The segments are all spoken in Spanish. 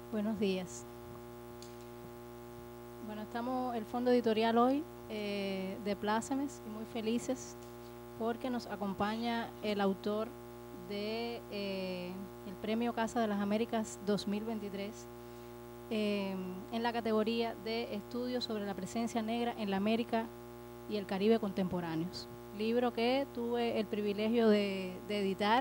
Buenos días. Bueno, estamos el Fondo Editorial hoy de Plácemes y muy felices porque nos acompaña el autor de el Premio Casa de las Américas 2023 en la categoría de Estudios sobre la presencia negra en la América y el Caribe contemporáneos. Libro que tuve el privilegio de editar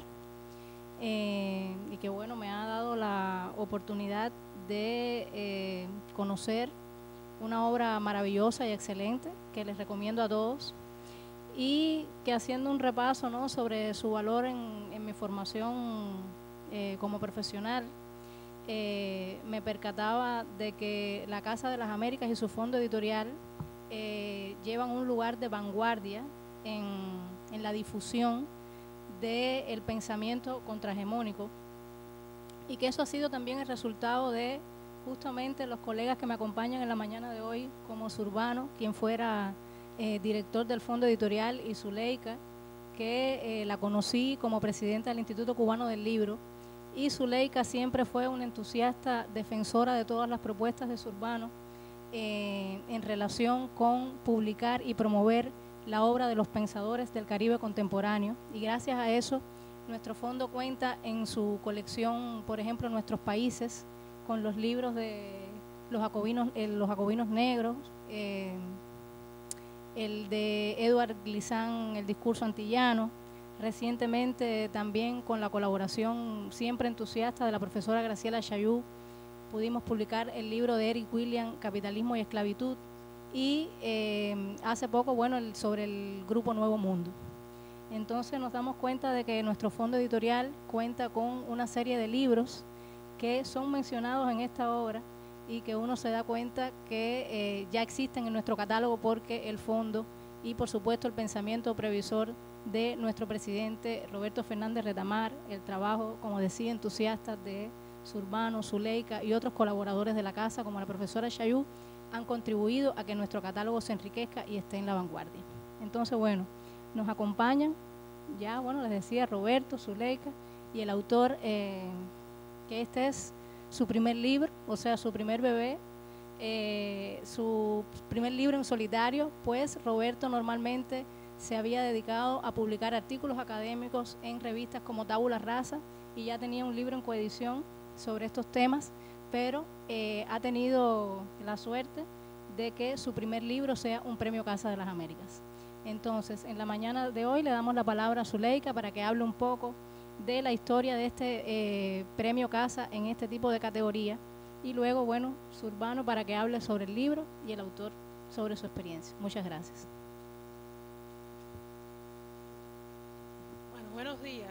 y que bueno, me ha dado la oportunidad de conocer una obra maravillosa y excelente que les recomiendo a todos, y que haciendo un repaso, ¿no?, sobre su valor en mi formación como profesional, me percataba de que la Casa de las Américas y su fondo editorial llevan un lugar de vanguardia en la difusión del pensamiento contrahegemónico, y que eso ha sido también el resultado de justamente los colegas que me acompañan en la mañana de hoy, como Zurbano, quien fuera director del Fondo Editorial, y Zuleika, que la conocí como presidenta del Instituto Cubano del Libro, y Zuleika siempre fue una entusiasta defensora de todas las propuestas de Zurbano en relación con publicar y promover la obra de los pensadores del Caribe contemporáneo, y gracias a eso nuestro fondo cuenta en su colección, por ejemplo, Nuestros Países, con los libros de los jacobinos negros, el de Edward Glissant, El discurso antillano, recientemente también con la colaboración siempre entusiasta de la profesora Graciela Chailloux, pudimos publicar el libro de Eric Williams, Capitalismo y Esclavitud, y hace poco, bueno, sobre el Grupo Nuevo Mundo. Entonces nos damos cuenta de que nuestro fondo editorial cuenta con una serie de libros que son mencionados en esta obra y que uno se da cuenta que ya existen en nuestro catálogo, porque el fondo y por supuesto el pensamiento previsor de nuestro presidente Roberto Fernández Retamar, el trabajo, como decía, entusiasta de Zurbano, Zuleika y otros colaboradores de la casa, como la profesora Chailloux, han contribuido a que nuestro catálogo se enriquezca y esté en la vanguardia. Entonces, bueno, nos acompañan ya, bueno, les decía, Roberto, Zuleika y el autor, que este es su primer libro, o sea, su primer bebé, su primer libro en solitario, pues Roberto normalmente se había dedicado a publicar artículos académicos en revistas como Tabula Rasa, y ya tenía un libro en coedición sobre estos temas, pero ha tenido la suerte de que su primer libro sea un premio Casa de las Américas. Entonces, en la mañana de hoy le damos la palabra a Zuleika para que hable un poco de la historia de este premio Casa en este tipo de categoría, y luego, bueno, Zurbano para que hable sobre el libro y el autor sobre su experiencia. Muchas gracias. Bueno, buenos días.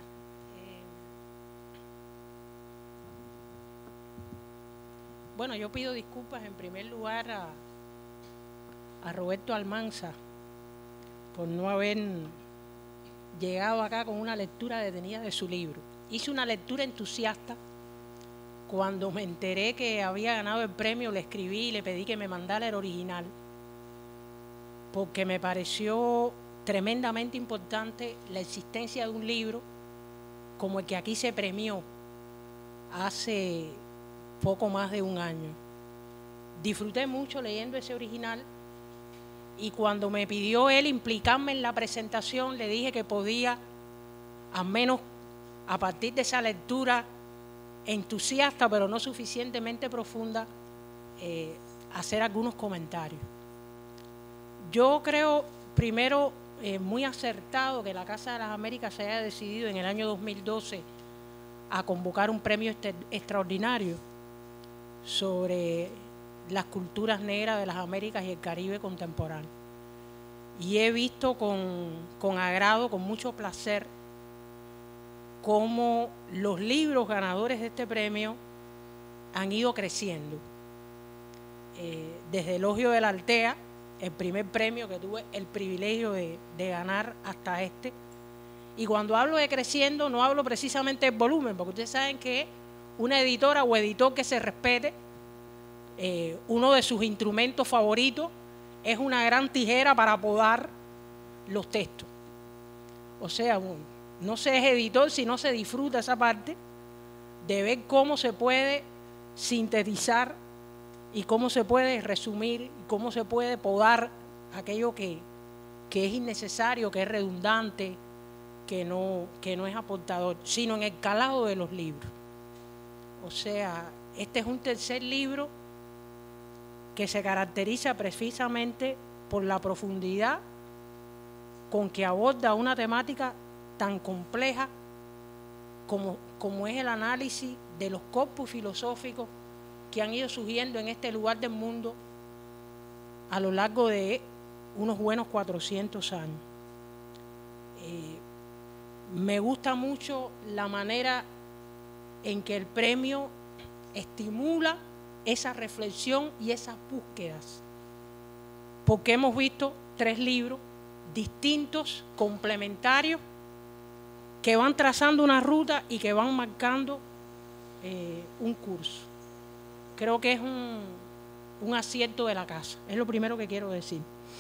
Bueno, yo pido disculpas en primer lugar a Roberto Almanza por no haber llegado acá con una lectura detenida de su libro. Hice una lectura entusiasta. Cuando me enteré que había ganado el premio, le escribí y le pedí que me mandara el original, porque me pareció tremendamente importante la existencia de un libro como el que aquí se premió hace poco más de un año. Disfruté mucho leyendo ese original, y cuando me pidió él implicarme en la presentación, le dije que podía, al menos a partir de esa lectura entusiasta pero no suficientemente profunda, hacer algunos comentarios. Yo creo, primero, muy acertado que la Casa de las Américas se haya decidido en el año 2012 a convocar un premio extraordinario sobre las culturas negras de las Américas y el Caribe contemporáneo. Y he visto con agrado, con mucho placer, cómo los libros ganadores de este premio han ido creciendo. Desde Elogio de la Altea, el primer premio que tuve el privilegio de ganar, hasta este. Y cuando hablo de creciendo, no hablo precisamente del volumen, porque ustedes saben que una editora o editor que se respete, uno de sus instrumentos favoritos es una gran tijera para podar los textos. O sea, no se es editor si no se disfruta esa parte de ver cómo se puede sintetizar y cómo se puede resumir, cómo se puede podar aquello que es innecesario, que es redundante, que no es aportador, sino en el calado de los libros. O sea, este es un tercer libro que se caracteriza precisamente por la profundidad con que aborda una temática tan compleja como es el análisis de los corpus filosóficos que han ido surgiendo en este lugar del mundo a lo largo de unos buenos 400 años. Me gusta mucho la manera en que el premio estimula esa reflexión y esas búsquedas, porque hemos visto 3 libros distintos, complementarios, que van trazando una ruta y que van marcando un curso. Creo que es un acierto de la casa, es lo primero que quiero decir.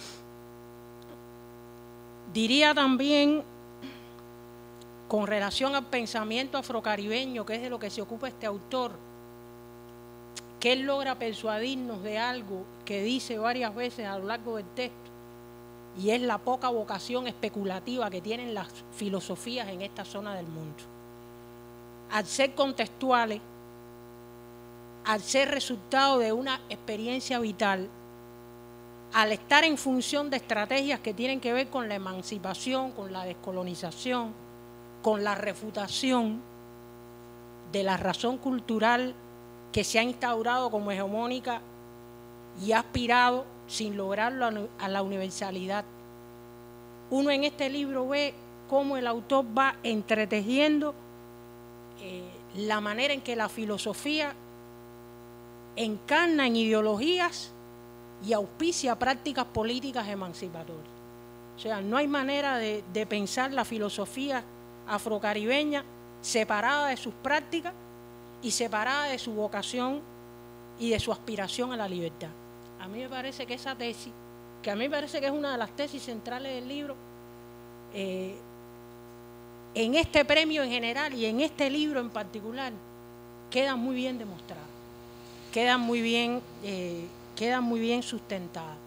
Diría también, con relación al pensamiento afrocaribeño, que es de lo que se ocupa este autor, que él logra persuadirnos de algo que dice varias veces a lo largo del texto, y es la poca vocación especulativa que tienen las filosofías en esta zona del mundo. Al ser contextuales, al ser resultado de una experiencia vital, al estar en función de estrategias que tienen que ver con la emancipación, con la descolonización, con la refutación de la razón cultural que se ha instaurado como hegemónica y ha aspirado sin lograrlo a la universalidad. Uno en este libro ve cómo el autor va entretejiendo la manera en que la filosofía encarna en ideologías y auspicia prácticas políticas emancipatorias. O sea, no hay manera de pensar la filosofía afrocaribeña separada de sus prácticas y separada de su vocación y de su aspiración a la libertad. A mí me parece que esa tesis, que a mí me parece que es una de las tesis centrales del libro, en este premio en general y en este libro en particular, queda muy bien demostrada, queda muy bien sustentada.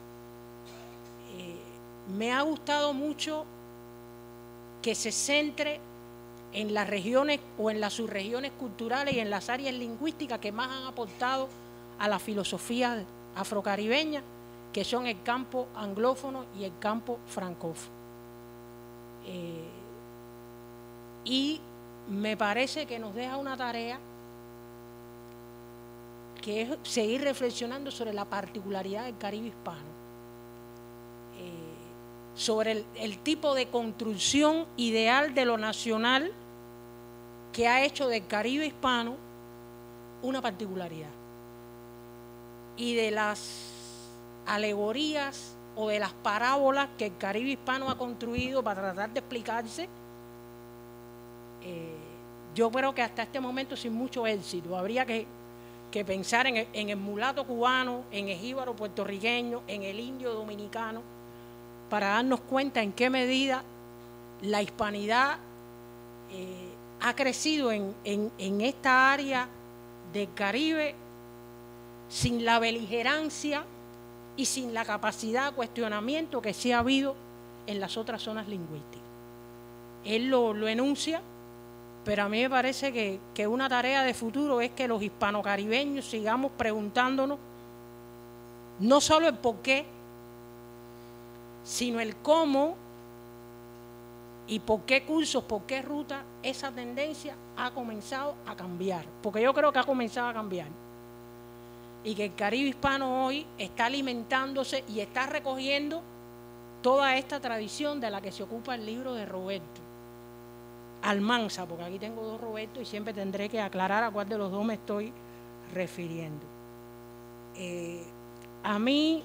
Me ha gustado mucho que se centre en las regiones o en las subregiones culturales y en las áreas lingüísticas que más han aportado a la filosofía afrocaribeña, que son el campo anglófono y el campo francófono. Y me parece que nos deja una tarea que es seguir reflexionando sobre la particularidad del Caribe hispano, sobre el tipo de construcción ideal de lo nacional que ha hecho del Caribe hispano una particularidad, y de las alegorías o de las parábolas que el Caribe hispano ha construido para tratar de explicarse, yo creo que hasta este momento sin mucho éxito. Habría que pensar en el mulato cubano, en el jíbaro puertorriqueño, en el indio dominicano, para darnos cuenta en qué medida la hispanidad ha crecido en esta área del Caribe sin la beligerancia y sin la capacidad de cuestionamiento que sí ha habido en las otras zonas lingüísticas. Él lo enuncia, pero a mí me parece que una tarea de futuro es que los hispanocaribeños sigamos preguntándonos no solo el por qué, sino el cómo y por qué cursos, por qué ruta esa tendencia ha comenzado a cambiar. Porque yo creo que ha comenzado a cambiar. Y que el Caribe hispano hoy está alimentándose y está recogiendo toda esta tradición de la que se ocupa el libro de Roberto Almanza, porque aquí tengo 2 Roberto y siempre tendré que aclarar a cuál de los 2 me estoy refiriendo. A mí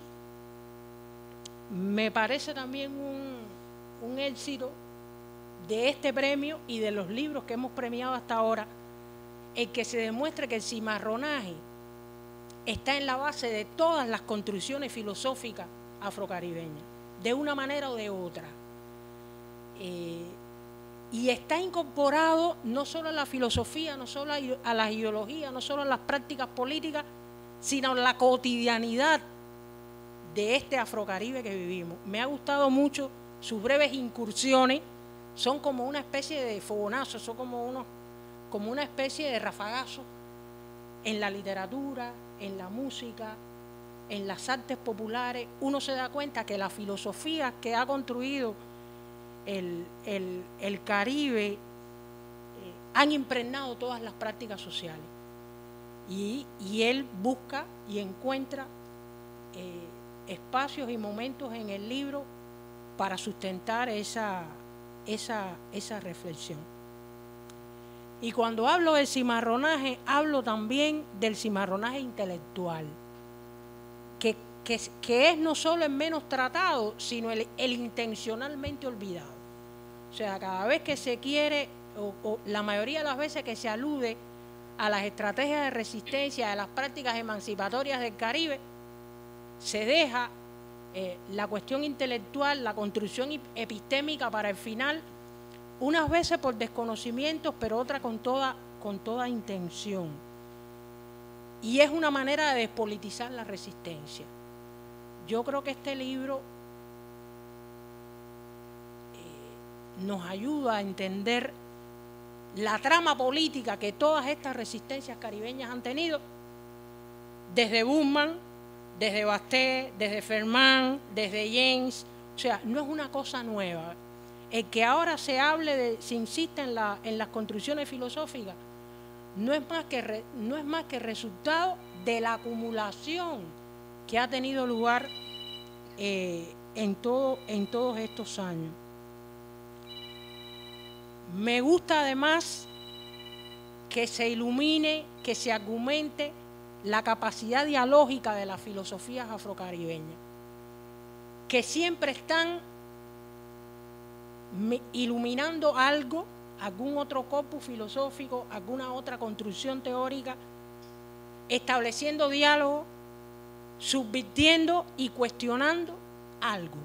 me parece también un éxito de este premio y de los libros que hemos premiado hasta ahora, el que se demuestre que el cimarronaje está en la base de todas las construcciones filosóficas afrocaribeñas, de una manera o de otra. Y está incorporado no solo a la filosofía, no solo a las ideologías, no solo a las prácticas políticas, sino a la cotidianidad de este Afrocaribe que vivimos. Me ha gustado mucho sus breves incursiones, son como una especie de fogonazos, son como una especie de rafagazos en la literatura, en la música, en las artes populares. Uno se da cuenta que la filosofía que ha construido el Caribe han impregnado todas las prácticas sociales. Y él busca y encuentra espacios y momentos en el libro para sustentar esa reflexión. Y cuando hablo del cimarronaje, hablo también del cimarronaje intelectual, que es no solo el menos tratado, sino el intencionalmente olvidado. O sea, cada vez que se quiere, o la mayoría de las veces que se alude a las estrategias de resistencia, a las prácticas emancipatorias del Caribe, se deja la cuestión intelectual, la construcción epistémica para el final, unas veces por desconocimientos, pero otras con toda intención. Y es una manera de despolitizar la resistencia. Yo creo que este libro nos ayuda a entender la trama política que todas estas resistencias caribeñas han tenido, desde Busman, desde Basté, desde Fermán, desde James. O sea, no es una cosa nueva. El que ahora se insiste en las construcciones filosóficas, no es más que resultado de la acumulación que ha tenido lugar en todos estos años. Me gusta además que se ilumine, que se argumente la capacidad dialógica de las filosofías afrocaribeñas, que siempre están iluminando algo, algún otro corpus filosófico, alguna otra construcción teórica, estableciendo diálogo, subvirtiendo y cuestionando algo.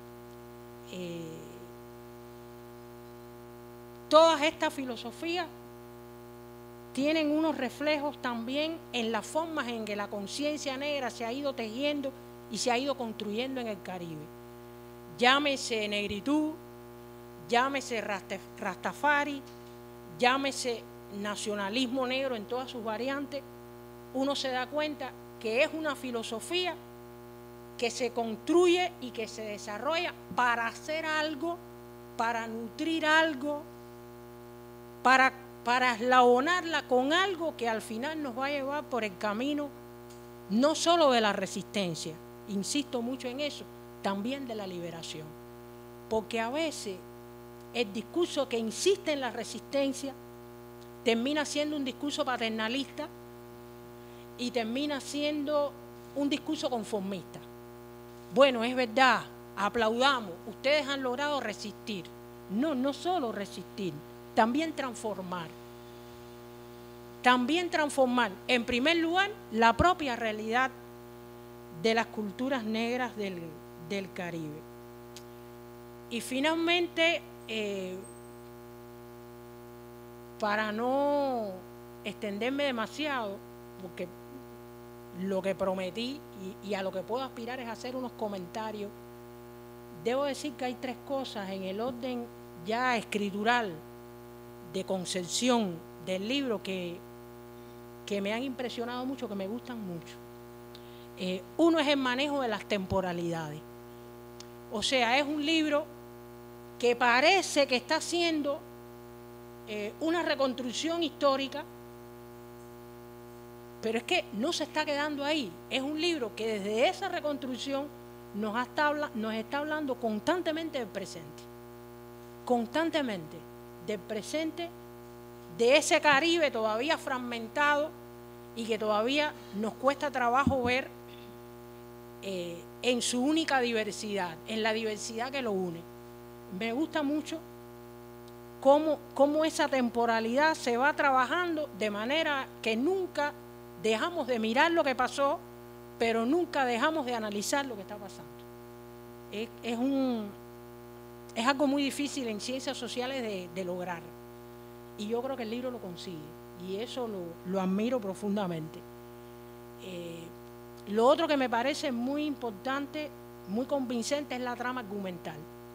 Todas estas filosofías tienen unos reflejos también en las formas en que la conciencia negra se ha ido tejiendo y se ha ido construyendo en el Caribe. Llámese negritud, llámese Rastafari, llámese nacionalismo negro en todas sus variantes. Uno se da cuenta que es una filosofía que se construye y que se desarrolla para hacer algo, para nutrir algo, para eslabonarla con algo que al final nos va a llevar por el camino no solo de la resistencia, insisto mucho en eso, también de la liberación. Porque a veces el discurso que insiste en la resistencia termina siendo un discurso paternalista y termina siendo un discurso conformista. Bueno, es verdad, aplaudamos, ustedes han logrado resistir. No solo resistir, también transformar. También transformar, en primer lugar, la propia realidad de las culturas negras del Caribe. Y finalmente, para no extenderme demasiado, porque lo que prometí y a lo que puedo aspirar es hacer unos comentarios, debo decir que hay tres cosas en el orden ya escritural de concepción del libro que me han impresionado mucho, que me gustan mucho. Uno es el manejo de las temporalidades. O sea, es un libro que parece que está haciendo una reconstrucción histórica, pero es que no se está quedando ahí. Es un libro que desde esa reconstrucción nos está hablando constantemente del presente. Constantemente del presente, de ese Caribe todavía fragmentado y que todavía nos cuesta trabajo ver en su única diversidad, en la diversidad que lo une. Me gusta mucho cómo esa temporalidad se va trabajando de manera que nunca dejamos de mirar lo que pasó, pero nunca dejamos de analizar lo que está pasando. es algo muy difícil en ciencias sociales de lograr. Y yo creo que el libro lo consigue. Y eso lo admiro profundamente. Lo otro que me parece muy importante, muy convincente, es la trama argumental.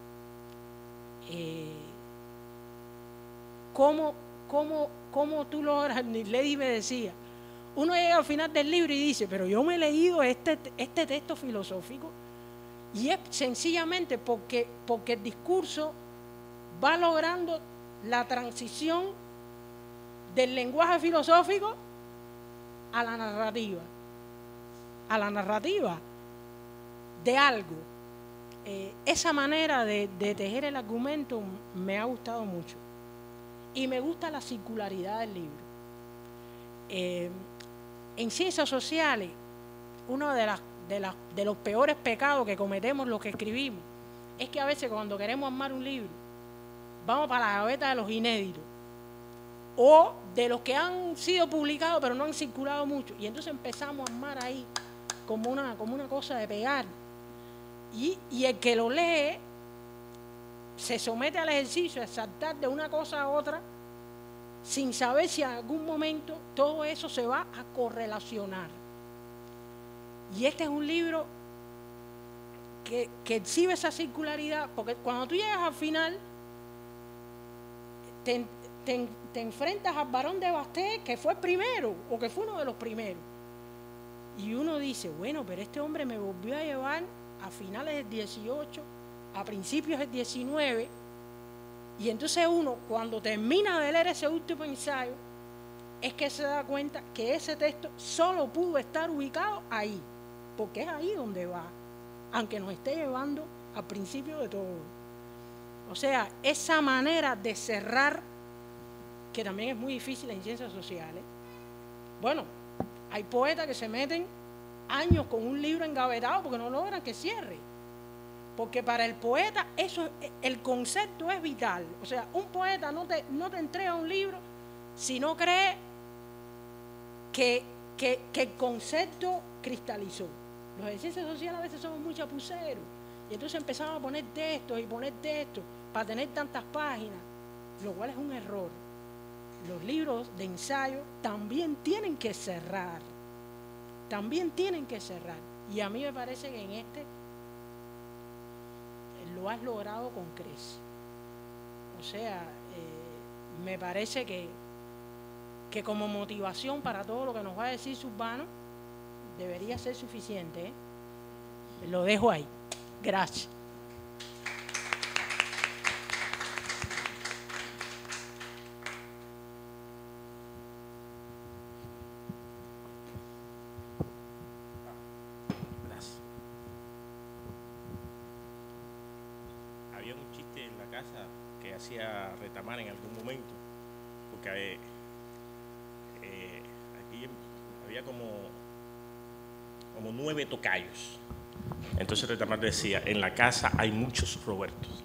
¿Cómo tú logras? Lady me decía, uno llega al final del libro y dice, pero yo me he leído este texto filosófico, y es sencillamente porque el discurso va logrando la transición del lenguaje filosófico a la narrativa de algo. Esa manera de tejer el argumento me ha gustado mucho. Y me gusta la circularidad del libro. En ciencias sociales, uno de los peores pecados que cometemos los que escribimos es que a veces cuando queremos armar un libro, vamos para la gaveta de los inéditos o de los que han sido publicados pero no han circulado mucho. Y entonces empezamos a armar ahí como una cosa de pegar. Y el que lo lee se somete al ejercicio de saltar de una cosa a otra sin saber si en algún momento todo eso se va a correlacionar. Y este es un libro que exhibe esa circularidad, porque cuando tú llegas al final te enfrentas al Barón de Bastet, que fue el primero o que fue uno de los primeros, y uno dice, bueno, pero este hombre me volvió a llevar a finales del 18, a principios del 19, y entonces uno, cuando termina de leer ese último ensayo, es que se da cuenta que ese texto solo pudo estar ubicado ahí, porque es ahí donde va, aunque nos esté llevando al principio de todo. O sea, esa manera de cerrar, que también es muy difícil en ciencias sociales. Bueno, hay poetas que se meten años con un libro engavetado porque no logran que cierre. Porque para el poeta el concepto es vital. O sea, un poeta no te entrega un libro si no cree que el concepto cristalizó. Los de ciencias sociales a veces somos muy chapuceros. Y entonces empezamos a poner textos para tener tantas páginas, lo cual es un error. Los libros de ensayo también tienen que cerrar. Y a mí me parece que en este lo has logrado con creces. O sea, me parece que como motivación para todo lo que nos va a decir Zurbano debería ser suficiente, ¿eh? Lo dejo ahí. Gracias. Había un chiste en la casa que hacía Retamar en algún momento, porque aquí había como 9 tocayos. Entonces Retamar decía, en la casa hay muchos Robertos.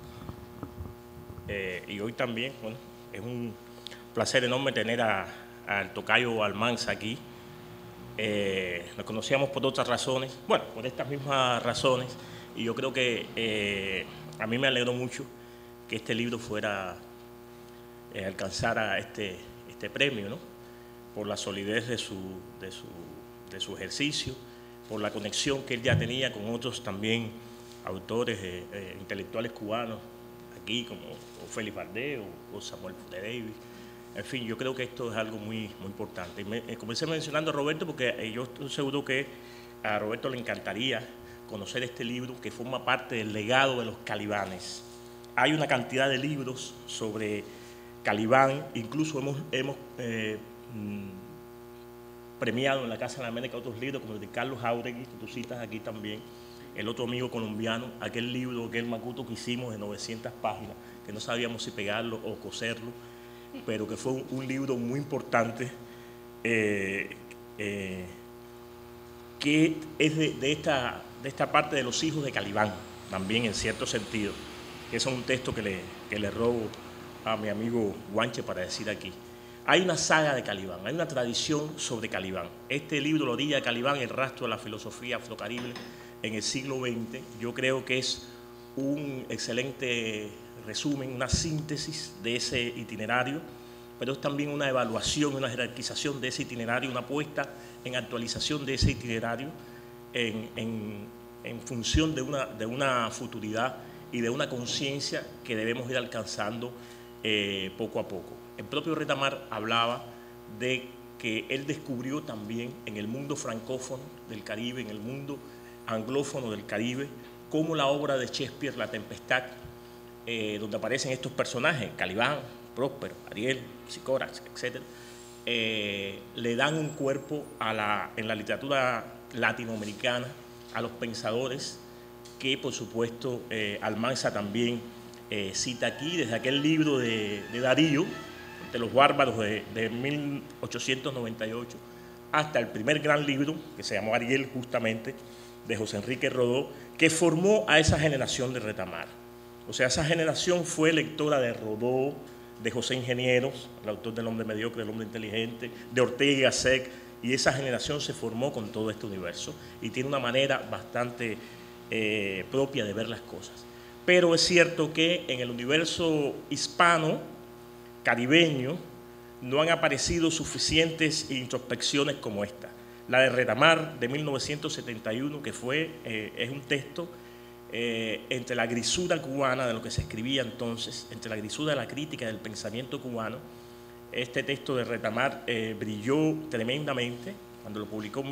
Y hoy también, bueno, es un placer enorme tener al tocayo Almanza aquí. Nos conocíamos por otras razones, bueno, por estas mismas razones, y yo creo que a mí me alegró mucho que este libro alcanzara este premio, ¿no? Por la solidez de su ejercicio, por la conexión que él ya tenía con otros también autores intelectuales cubanos aquí, como Félix Valdés o Samuel Funes Davis. En fin, yo creo que esto es algo muy, muy importante. Y comencé mencionando a Roberto porque yo estoy seguro que a Roberto le encantaría conocer este libro que forma parte del legado de los Calibanes. Hay una cantidad de libros sobre Calibán, incluso hemos premiado en la Casa de la América otros libros como el de Carlos Jáuregui, que tú citas aquí también, el otro amigo colombiano, aquel libro, aquel macuto que hicimos de 900 páginas, que no sabíamos si pegarlo o coserlo, pero que fue un libro muy importante, que es de esta parte de los hijos de Calibán, también en cierto sentido. Ese es un texto que le robo a mi amigo Guanche para decir aquí. Hay una saga de Calibán, hay una tradición sobre Calibán. Este libro, La orilla de Calibán, el rastro de la filosofía afrocaribe en el siglo XX, yo creo que es un excelente resumen, una síntesis de ese itinerario, pero es también una evaluación, una jerarquización de ese itinerario, una puesta en actualización de ese itinerario en función de una futuridad y de una conciencia que debemos ir alcanzando poco a poco. El propio Retamar hablaba de que él descubrió también en el mundo francófono del Caribe, en el mundo anglófono del Caribe, cómo la obra de Shakespeare, La Tempestad, donde aparecen estos personajes, Calibán, Próspero, Ariel, Sicórax, etc., le dan un cuerpo en la literatura latinoamericana a los pensadores que, por supuesto, Almanza también cita aquí, desde aquel libro de Darío, de los bárbaros de 1898, hasta el primer gran libro, que se llamó Ariel justamente, de José Enrique Rodó, que formó a esa generación de Retamar. O sea, esa generación fue lectora de Rodó, de José Ingenieros, el autor del Hombre Mediocre, del Hombre Inteligente, de Ortega y Gasset, y esa generación se formó con todo este universo y tiene una manera bastante propia de ver las cosas. Pero es cierto que en el universo hispano, caribeño, no han aparecido suficientes introspecciones como esta. La de Retamar, de 1971, que es un texto entre la grisura cubana de lo que se escribía entonces, entre la grisura de la crítica del pensamiento cubano. Este texto de Retamar brilló tremendamente cuando lo publicó en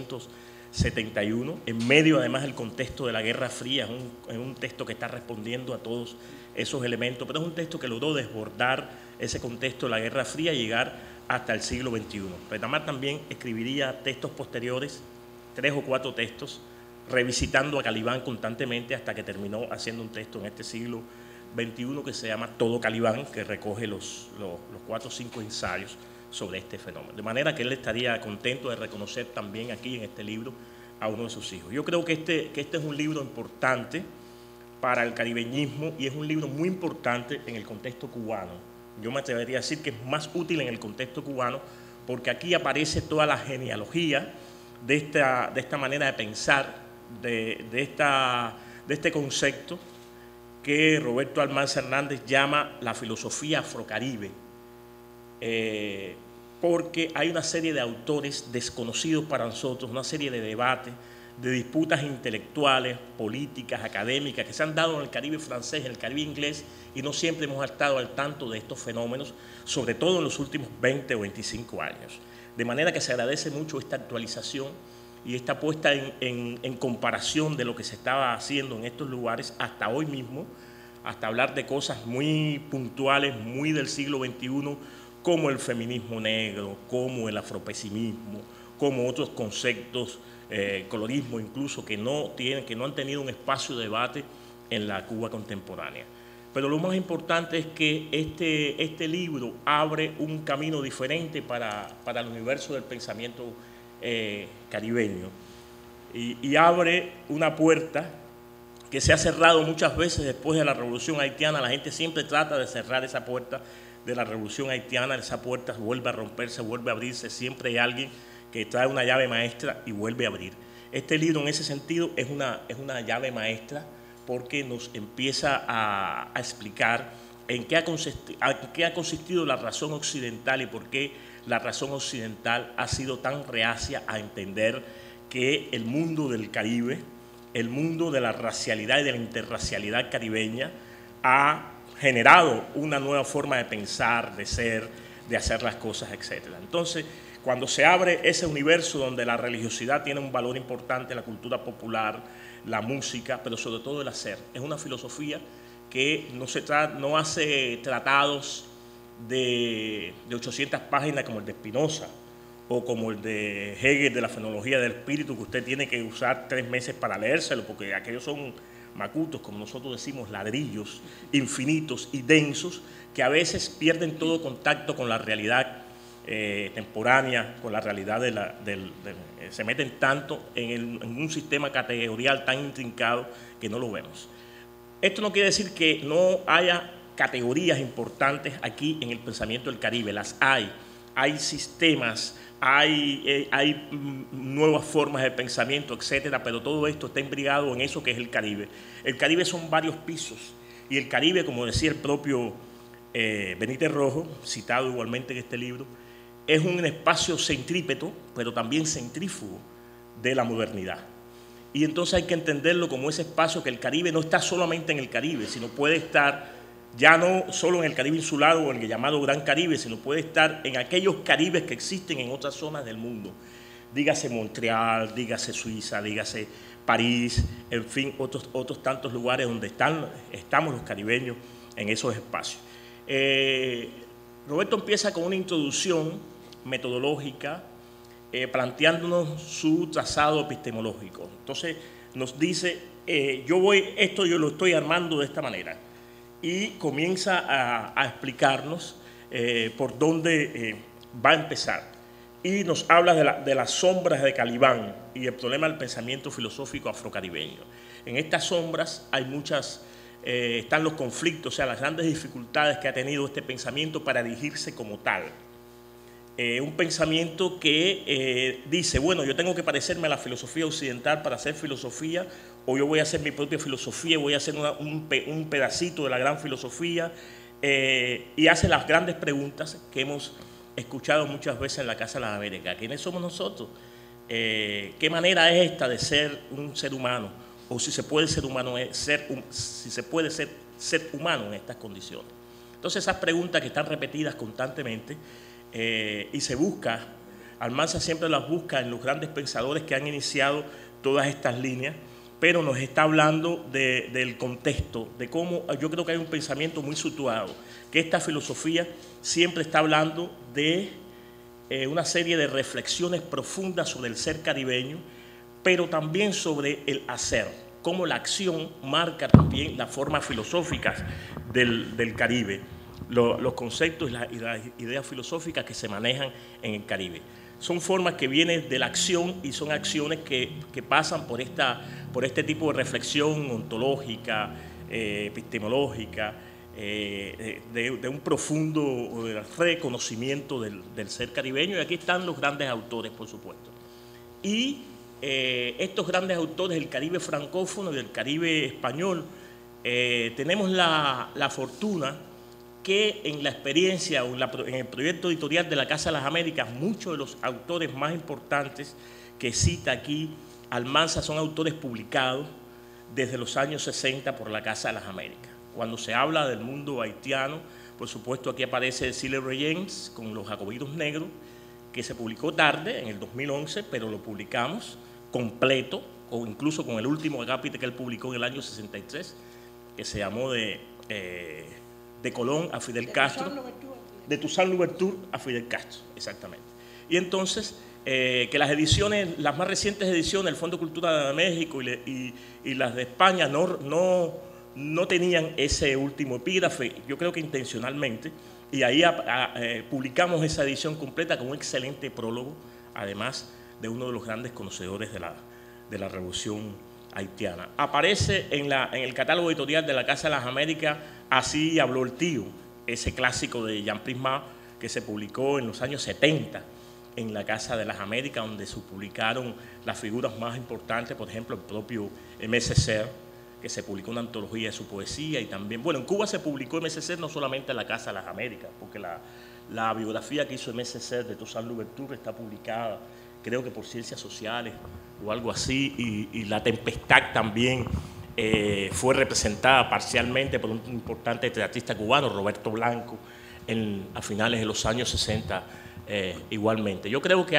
1971, en medio además del contexto de la Guerra Fría. Es un texto que está respondiendo a todos esos elementos, pero es un texto que logró desbordar ese contexto de la Guerra Fría y llegar hasta el siglo XXI. Retamar también escribiría textos posteriores, 3 o 4 textos, revisitando a Calibán constantemente hasta que terminó haciendo un texto en este siglo XXI que se llama Todo Calibán, que recoge los 4 o 5 ensayos sobre este fenómeno. De manera que él estaría contento de reconocer también aquí en este libro a uno de sus hijos. Yo creo que este es un libro importante para el caribeñismo y es un libro muy importante en el contexto cubano. Yo me atrevería a decir que es más útil en el contexto cubano porque aquí aparece toda la genealogía de esta manera de pensar, de este concepto que Roberto Almanza Hernández llama la filosofía afrocaribe, porque hay una serie de autores desconocidos para nosotros, una serie de debates, de disputas intelectuales, políticas, académicas, que se han dado en el Caribe francés, en el Caribe inglés, y no siempre hemos estado al tanto de estos fenómenos, sobre todo en los últimos 20 o 25 años. De manera que se agradece mucho esta actualización y esta puesta en comparación de lo que se estaba haciendo en estos lugares hasta hoy mismo, hasta hablar de cosas muy puntuales, muy del siglo XXI, como el feminismo negro, como el afropesimismo, como otros conceptos, colorismo incluso, que no han tenido un espacio de debate en la Cuba contemporánea. Pero lo más importante es que este libro abre un camino diferente para el universo del pensamiento caribeño y abre una puerta que se ha cerrado muchas veces después de la Revolución Haitiana. La gente siempre trata de cerrar esa puerta de la Revolución Haitiana, esa puerta vuelve a romperse, vuelve a abrirse, siempre hay alguien que trae una llave maestra y vuelve a abrir. Este libro en ese sentido es una llave maestra porque nos empieza a explicar en qué ha consistido la razón occidental y por qué la razón occidental ha sido tan reacia a entender que el mundo del Caribe, el mundo de la racialidad y de la interracialidad caribeña ha generado una nueva forma de pensar, de ser, de hacer las cosas, etc. Entonces, cuando se abre ese universo donde la religiosidad tiene un valor importante, la cultura popular, la música, pero sobre todo el hacer, es una filosofía que no hace tratados de 800 páginas como el de Spinoza o como el de Hegel de la fenomenología del espíritu, que usted tiene que usar 3 meses para leérselo, porque aquellos son macutos, como nosotros decimos, ladrillos infinitos y densos, que a veces pierden todo contacto con la realidad temporánea, con la realidad se meten tanto en un sistema categorial tan intrincado que no lo vemos. Esto no quiere decir que no haya categorías importantes aquí en el pensamiento del Caribe, las hay. Hay sistemas hay nuevas formas de pensamiento, etcétera, pero todo esto está imbricado en eso que es el Caribe. El Caribe son varios pisos, y el Caribe, como decía el propio Benítez Rojo, citado igualmente en este libro, es un espacio centrípeto, pero también centrífugo de la modernidad. Y entonces hay que entenderlo como ese espacio que el Caribe no está solamente en el Caribe, sino puede estar ya no solo en el Caribe insular o en el llamado Gran Caribe, sino puede estar en aquellos Caribes que existen en otras zonas del mundo. Dígase Montreal, dígase Suiza, dígase París, en fin, otros tantos lugares donde estamos los caribeños en esos espacios. Roberto empieza con una introducción metodológica, planteándonos su trazado epistemológico. Entonces nos dice, yo lo estoy armando de esta manera, y comienza a explicarnos por dónde va a empezar. Y nos habla de las sombras de Calibán y el problema del pensamiento filosófico afrocaribeño. En estas sombras hay muchas, están los conflictos, o sea, las grandes dificultades que ha tenido este pensamiento para erigirse como tal. Un pensamiento que dice, bueno, yo tengo que parecerme a la filosofía occidental para hacer filosofía, o yo voy a hacer mi propia filosofía, voy a hacer un pedacito de la gran filosofía, y hace las grandes preguntas que hemos escuchado muchas veces en la Casa de las Américas. ¿Quiénes somos nosotros? ¿Qué manera es esta de ser un ser humano? O si se puede ser humano, si se puede ser humano en estas condiciones. Entonces esas preguntas que están repetidas constantemente, y se busca, Almanza siempre las busca en los grandes pensadores que han iniciado todas estas líneas, pero nos está hablando del contexto, de cómo yo creo que hay un pensamiento muy situado, que esta filosofía siempre está hablando de una serie de reflexiones profundas sobre el ser caribeño, pero también sobre el hacer, cómo la acción marca también las formas filosóficas del Caribe, los conceptos y las ideas filosóficas que se manejan en el Caribe. Son formas que vienen de la acción y son acciones que pasan por este tipo de reflexión ontológica, epistemológica, de un profundo reconocimiento del ser caribeño. Y aquí están los grandes autores, por supuesto. Y estos grandes autores del Caribe francófono y del Caribe español, tenemos la fortuna que en la experiencia o en el proyecto editorial de la Casa de las Américas, muchos de los autores más importantes que cita aquí Almanza son autores publicados desde los años 60 por la Casa de las Américas. Cuando se habla del mundo haitiano, por supuesto aquí aparece Cile Reyens con Los Jacobinos Negros, que se publicó tarde, en el 2011, pero lo publicamos completo, o incluso con el último acápite que él publicó en el año 63, que se llamó de Colón a Fidel Castro, de Toussaint Louverture a Fidel Castro, exactamente. Y entonces, que las ediciones, las más recientes ediciones del Fondo de Cultura de México y las de España no tenían ese último epígrafe, yo creo que intencionalmente, y ahí publicamos esa edición completa con un excelente prólogo, además de uno de los grandes conocedores de la Revolución haitiana. Aparece en el catálogo editorial de la Casa de las Américas Así habló el tío, ese clásico de Jean Prisma que se publicó en los años 70 en la Casa de las Américas, donde se publicaron las figuras más importantes, por ejemplo, el propio Aimé Césaire, que se publicó una antología de su poesía, y también, bueno, en Cuba se publicó Aimé Césaire no solamente en la Casa de las Américas, porque la biografía que hizo Aimé Césaire de Toussaint Louverture está publicada, creo que por Ciencias Sociales o algo así, y La Tempestad también fue representada parcialmente por un importante teatrista cubano, Roberto Blanco, a finales de los años 60 igualmente. Yo creo que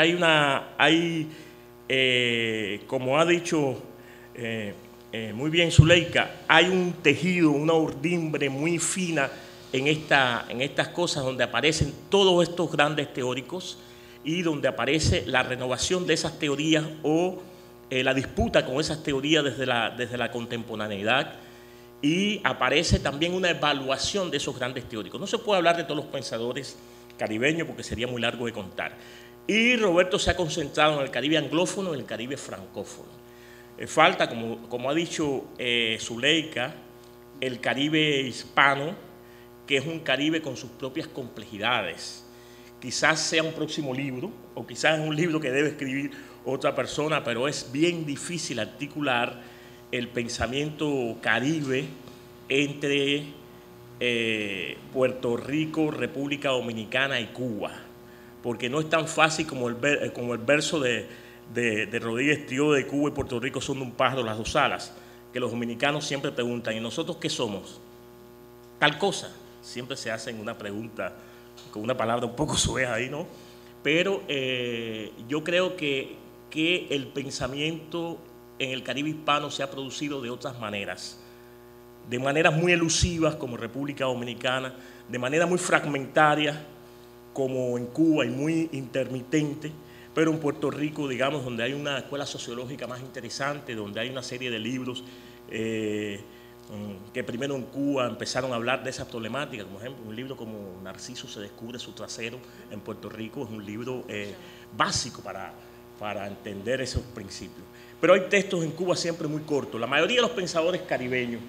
como ha dicho muy bien Zuleika, hay un tejido, una urdimbre muy fina en estas cosas, donde aparecen todos estos grandes teóricos y donde aparece la renovación de esas teorías o la disputa con esas teorías desde la contemporaneidad, y aparece también una evaluación de esos grandes teóricos. No se puede hablar de todos los pensadores caribeños porque sería muy largo de contar. Y Roberto se ha concentrado en el Caribe anglófono y en el Caribe francófono. Falta, como ha dicho Zuleika, el Caribe hispano, que es un Caribe con sus propias complejidades, quizás sea un próximo libro, o quizás es un libro que debe escribir otra persona, pero es bien difícil articular el pensamiento caribe entre Puerto Rico, República Dominicana y Cuba, porque no es tan fácil como el verso de Rodríguez Trío de Cuba y Puerto Rico son de un pájaro las dos alas, que los dominicanos siempre preguntan, ¿y nosotros qué somos? Tal cosa. Siempre se hacen una pregunta con una palabra un poco suave ahí, ¿no? Pero yo creo que el pensamiento en el Caribe hispano se ha producido de otras maneras, de maneras muy elusivas como República Dominicana, de manera muy fragmentaria como en Cuba y muy intermitente, pero en Puerto Rico, digamos, donde hay una escuela sociológica más interesante, donde hay una serie de libros que primero en Cuba empezaron a hablar de esas problemáticas, como ejemplo un libro como Narciso se descubre su trasero en Puerto Rico, es un libro básico para entender esos principios. Pero hay textos en Cuba siempre muy cortos. La mayoría de los pensadores caribeños,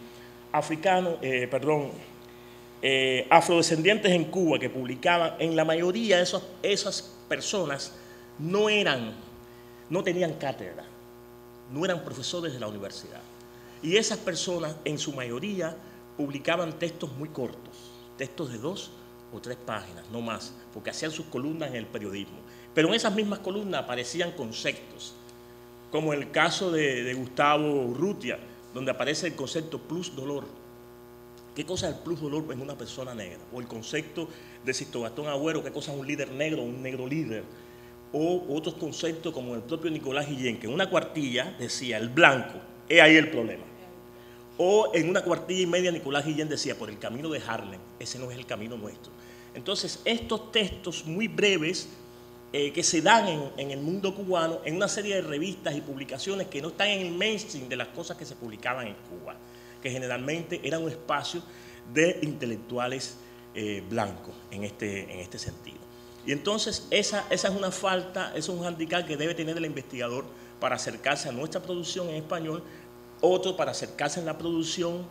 afrodescendientes en Cuba que publicaban, en la mayoría de esas personas no tenían cátedra, no eran profesores de la universidad. Y esas personas, en su mayoría, publicaban textos muy cortos, textos de 2 o 3 páginas, no más, porque hacían sus columnas en el periodismo. Pero en esas mismas columnas aparecían conceptos, como el caso de Gustavo Urrutia, donde aparece el concepto plus dolor. ¿Qué cosa es el plus dolor en una persona negra? O el concepto de Sisto Gastón Agüero, ¿qué cosa es un líder negro o un negro líder? O otros conceptos como el propio Nicolás Guillén, que en una cuartilla decía el blanco, es ahí el problema. O en una cuartilla y media Nicolás Guillén decía, por el camino de Harlem, ese no es el camino nuestro. Entonces, estos textos muy breves que se dan en el mundo cubano, en una serie de revistas y publicaciones que no están en el mainstream de las cosas que se publicaban en Cuba, que generalmente era un espacio de intelectuales blancos en este sentido. Y entonces esa es una falta, es un handicap que debe tener el investigador para acercarse a nuestra producción en español, otro para acercarse a la producción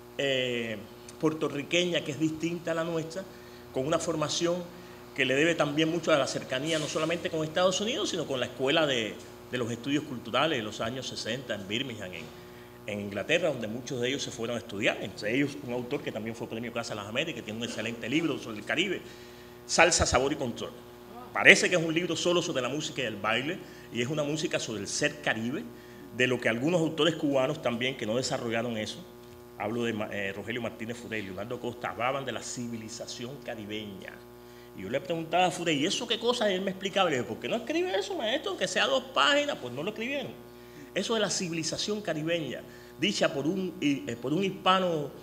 puertorriqueña, que es distinta a la nuestra, con una formación que le debe también mucho a la cercanía, no solamente con Estados Unidos, sino con la Escuela de los Estudios Culturales de los años 60 en Birmingham, en Inglaterra, donde muchos de ellos se fueron a estudiar, entre ellos un autor que también fue Premio Casa de las Américas, que tiene un excelente libro sobre el Caribe, Salsa, Sabor y Control. Parece que es un libro solo sobre la música y el baile, y es una música sobre el ser caribe, de lo que algunos autores cubanos también, que no desarrollaron eso, hablo de Rogelio Martínez Furey y Leonardo Costa, hablaban de la civilización caribeña. Y yo le preguntaba a Furey, ¿y eso qué cosa? Y él me explicaba, y le dije, ¿por qué no escribe eso, maestro? Que sea 2 páginas, pues no lo escribieron. Eso de la civilización caribeña, dicha por un hispano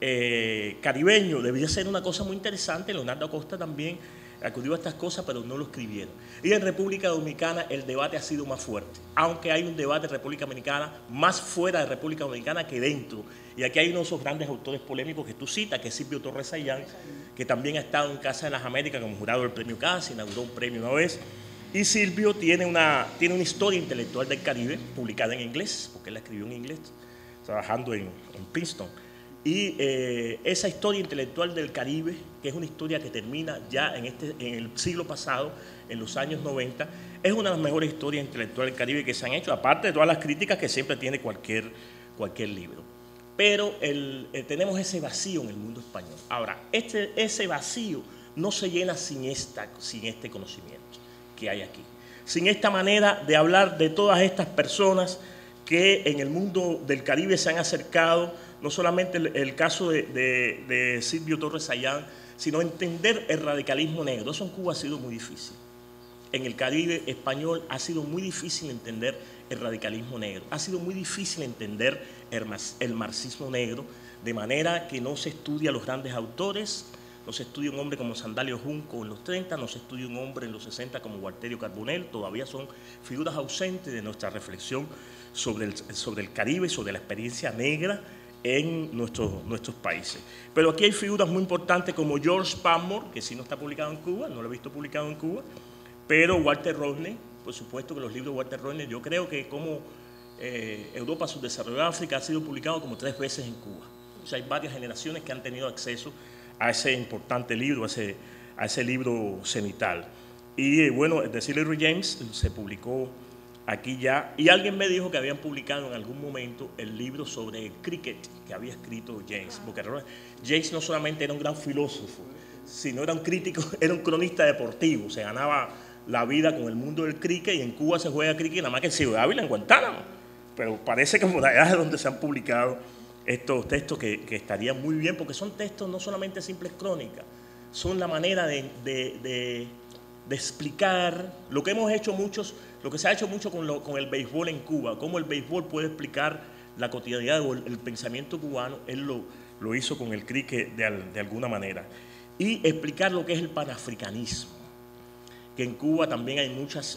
caribeño, debía ser una cosa muy interesante. Leonardo Acosta también acudió a estas cosas, pero no lo escribieron. Y en República Dominicana el debate ha sido más fuerte, aunque hay un debate en República Dominicana más fuera de República Dominicana que dentro. Y aquí hay uno de esos grandes autores polémicos que tú citas, que es Silvio Torres Sayán, que también ha estado en Casa de las Américas como jurado del Premio Casa, inauguró un premio una vez. Y Silvio tiene una historia intelectual del Caribe, publicada en inglés, porque él la escribió en inglés, trabajando en Princeton. Y esa historia intelectual del Caribe, que es una historia que termina ya en el siglo pasado, en los años 90, es una de las mejores historias intelectuales del Caribe que se han hecho, aparte de todas las críticas que siempre tiene cualquier libro. Pero tenemos ese vacío en el mundo español. Ahora, ese vacío no se llena sin este conocimiento que hay aquí, sin esta manera de hablar de todas estas personas que en el mundo del Caribe se han acercado, no solamente el caso de Silvio Torres Sayán, sino entender el radicalismo negro. Eso en Cuba ha sido muy difícil. En el Caribe español ha sido muy difícil entender el radicalismo negro, ha sido muy difícil entender el marxismo negro, de manera que no se estudia a los grandes autores, no se estudia un hombre como Sandalio Junco en los 30, no se estudia un hombre en los 60 como Gualterio Carbonell, todavía son figuras ausentes de nuestra reflexión sobre el Caribe, sobre la experiencia negra en nuestros países. Pero aquí hay figuras muy importantes como George Padmore, que sí no está publicado en Cuba, no lo he visto publicado en Cuba, pero Walter Rodney, por supuesto que los libros de Walter Rodney, yo creo que como Europa subdesarrollada África ha sido publicado como 3 veces en Cuba. O sea, hay varias generaciones que han tenido acceso a ese importante libro, a a ese libro cenital. Y bueno, The Silly James se publicó aquí ya, y alguien me dijo que habían publicado en algún momento el libro sobre el cricket que había escrito James, porque James no solamente era un gran filósofo, sino era un crítico, era un cronista deportivo, se ganaba la vida con el mundo del cricket, y en Cuba se juega cricket nada más que en Ciudad Ávila, en Guantánamo, pero parece que por allá es donde se han publicado estos textos que estarían muy bien, porque son textos no solamente simples crónicas, son la manera de explicar lo que hemos hecho muchos, lo que se ha hecho mucho con el béisbol en Cuba, cómo el béisbol puede explicar la cotidianidad o el pensamiento cubano. Él lo hizo con el cricket de alguna manera. Y explicar lo que es el panafricanismo, que en Cuba también hay muchas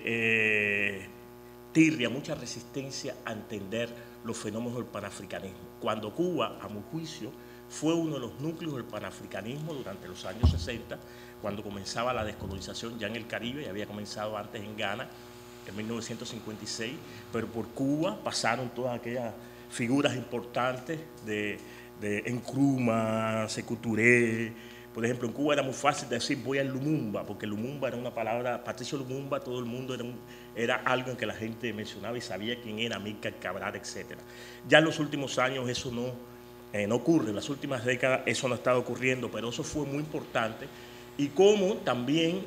tirria, mucha resistencia a entender los fenómenos del panafricanismo. Cuando Cuba, a mi juicio, fue uno de los núcleos del panafricanismo durante los años 60, cuando comenzaba la descolonización ya en el Caribe, ya había comenzado antes en Ghana, en 1956, pero por Cuba pasaron todas aquellas figuras importantes de Nkrumah, Sékou Touré. Por ejemplo, en Cuba era muy fácil decir voy al Lumumba, porque Lumumba era una palabra, Patricio Lumumba, todo el mundo era algo en que la gente mencionaba y sabía quién era, Amílcar Cabral, etc. Ya en los últimos años eso no ocurre, en las últimas décadas eso no ha estado ocurriendo, pero eso fue muy importante. Y cómo también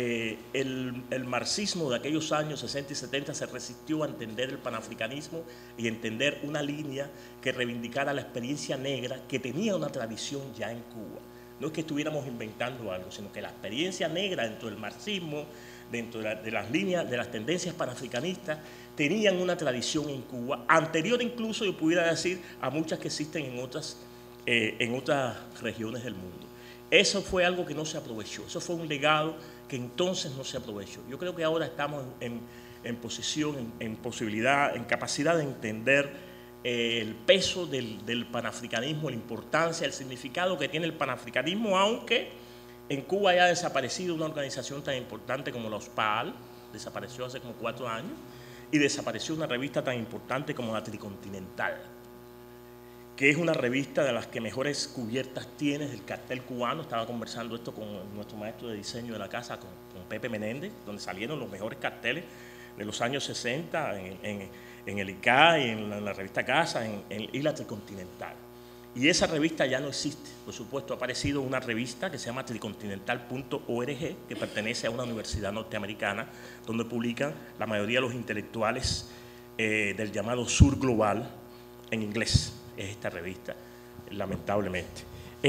el marxismo de aquellos años 60 y 70 se resistió a entender el panafricanismo y entender una línea que reivindicara la experiencia negra que tenía una tradición ya en Cuba. No es que estuviéramos inventando algo, sino que la experiencia negra dentro del marxismo, dentro de las líneas, de las tendencias panafricanistas, tenían una tradición en Cuba, anterior incluso, yo pudiera decir, a muchas que existen en otras regiones del mundo. Eso fue algo que no se aprovechó, eso fue un legado que entonces no se aprovechó. Yo creo que ahora estamos en posición, en posibilidad, en capacidad de entender el peso del panafricanismo, la importancia, el significado que tiene el panafricanismo, aunque en Cuba haya desaparecido una organización tan importante como la OSPAL, desapareció hace como 4 años, y desapareció una revista tan importante como la Tricontinental, que es una revista de las que mejores cubiertas tiene del cartel cubano. Estaba conversando esto con nuestro maestro de diseño de la casa, con Pepe Menéndez, donde salieron los mejores carteles de los años 60 en el ICA y en la revista Casa y la Tricontinental. Y esa revista ya no existe. Por supuesto, ha aparecido una revista que se llama tricontinental.org, que pertenece a una universidad norteamericana, donde publican la mayoría de los intelectuales del llamado Sur Global en inglés. Es esta revista, lamentablemente.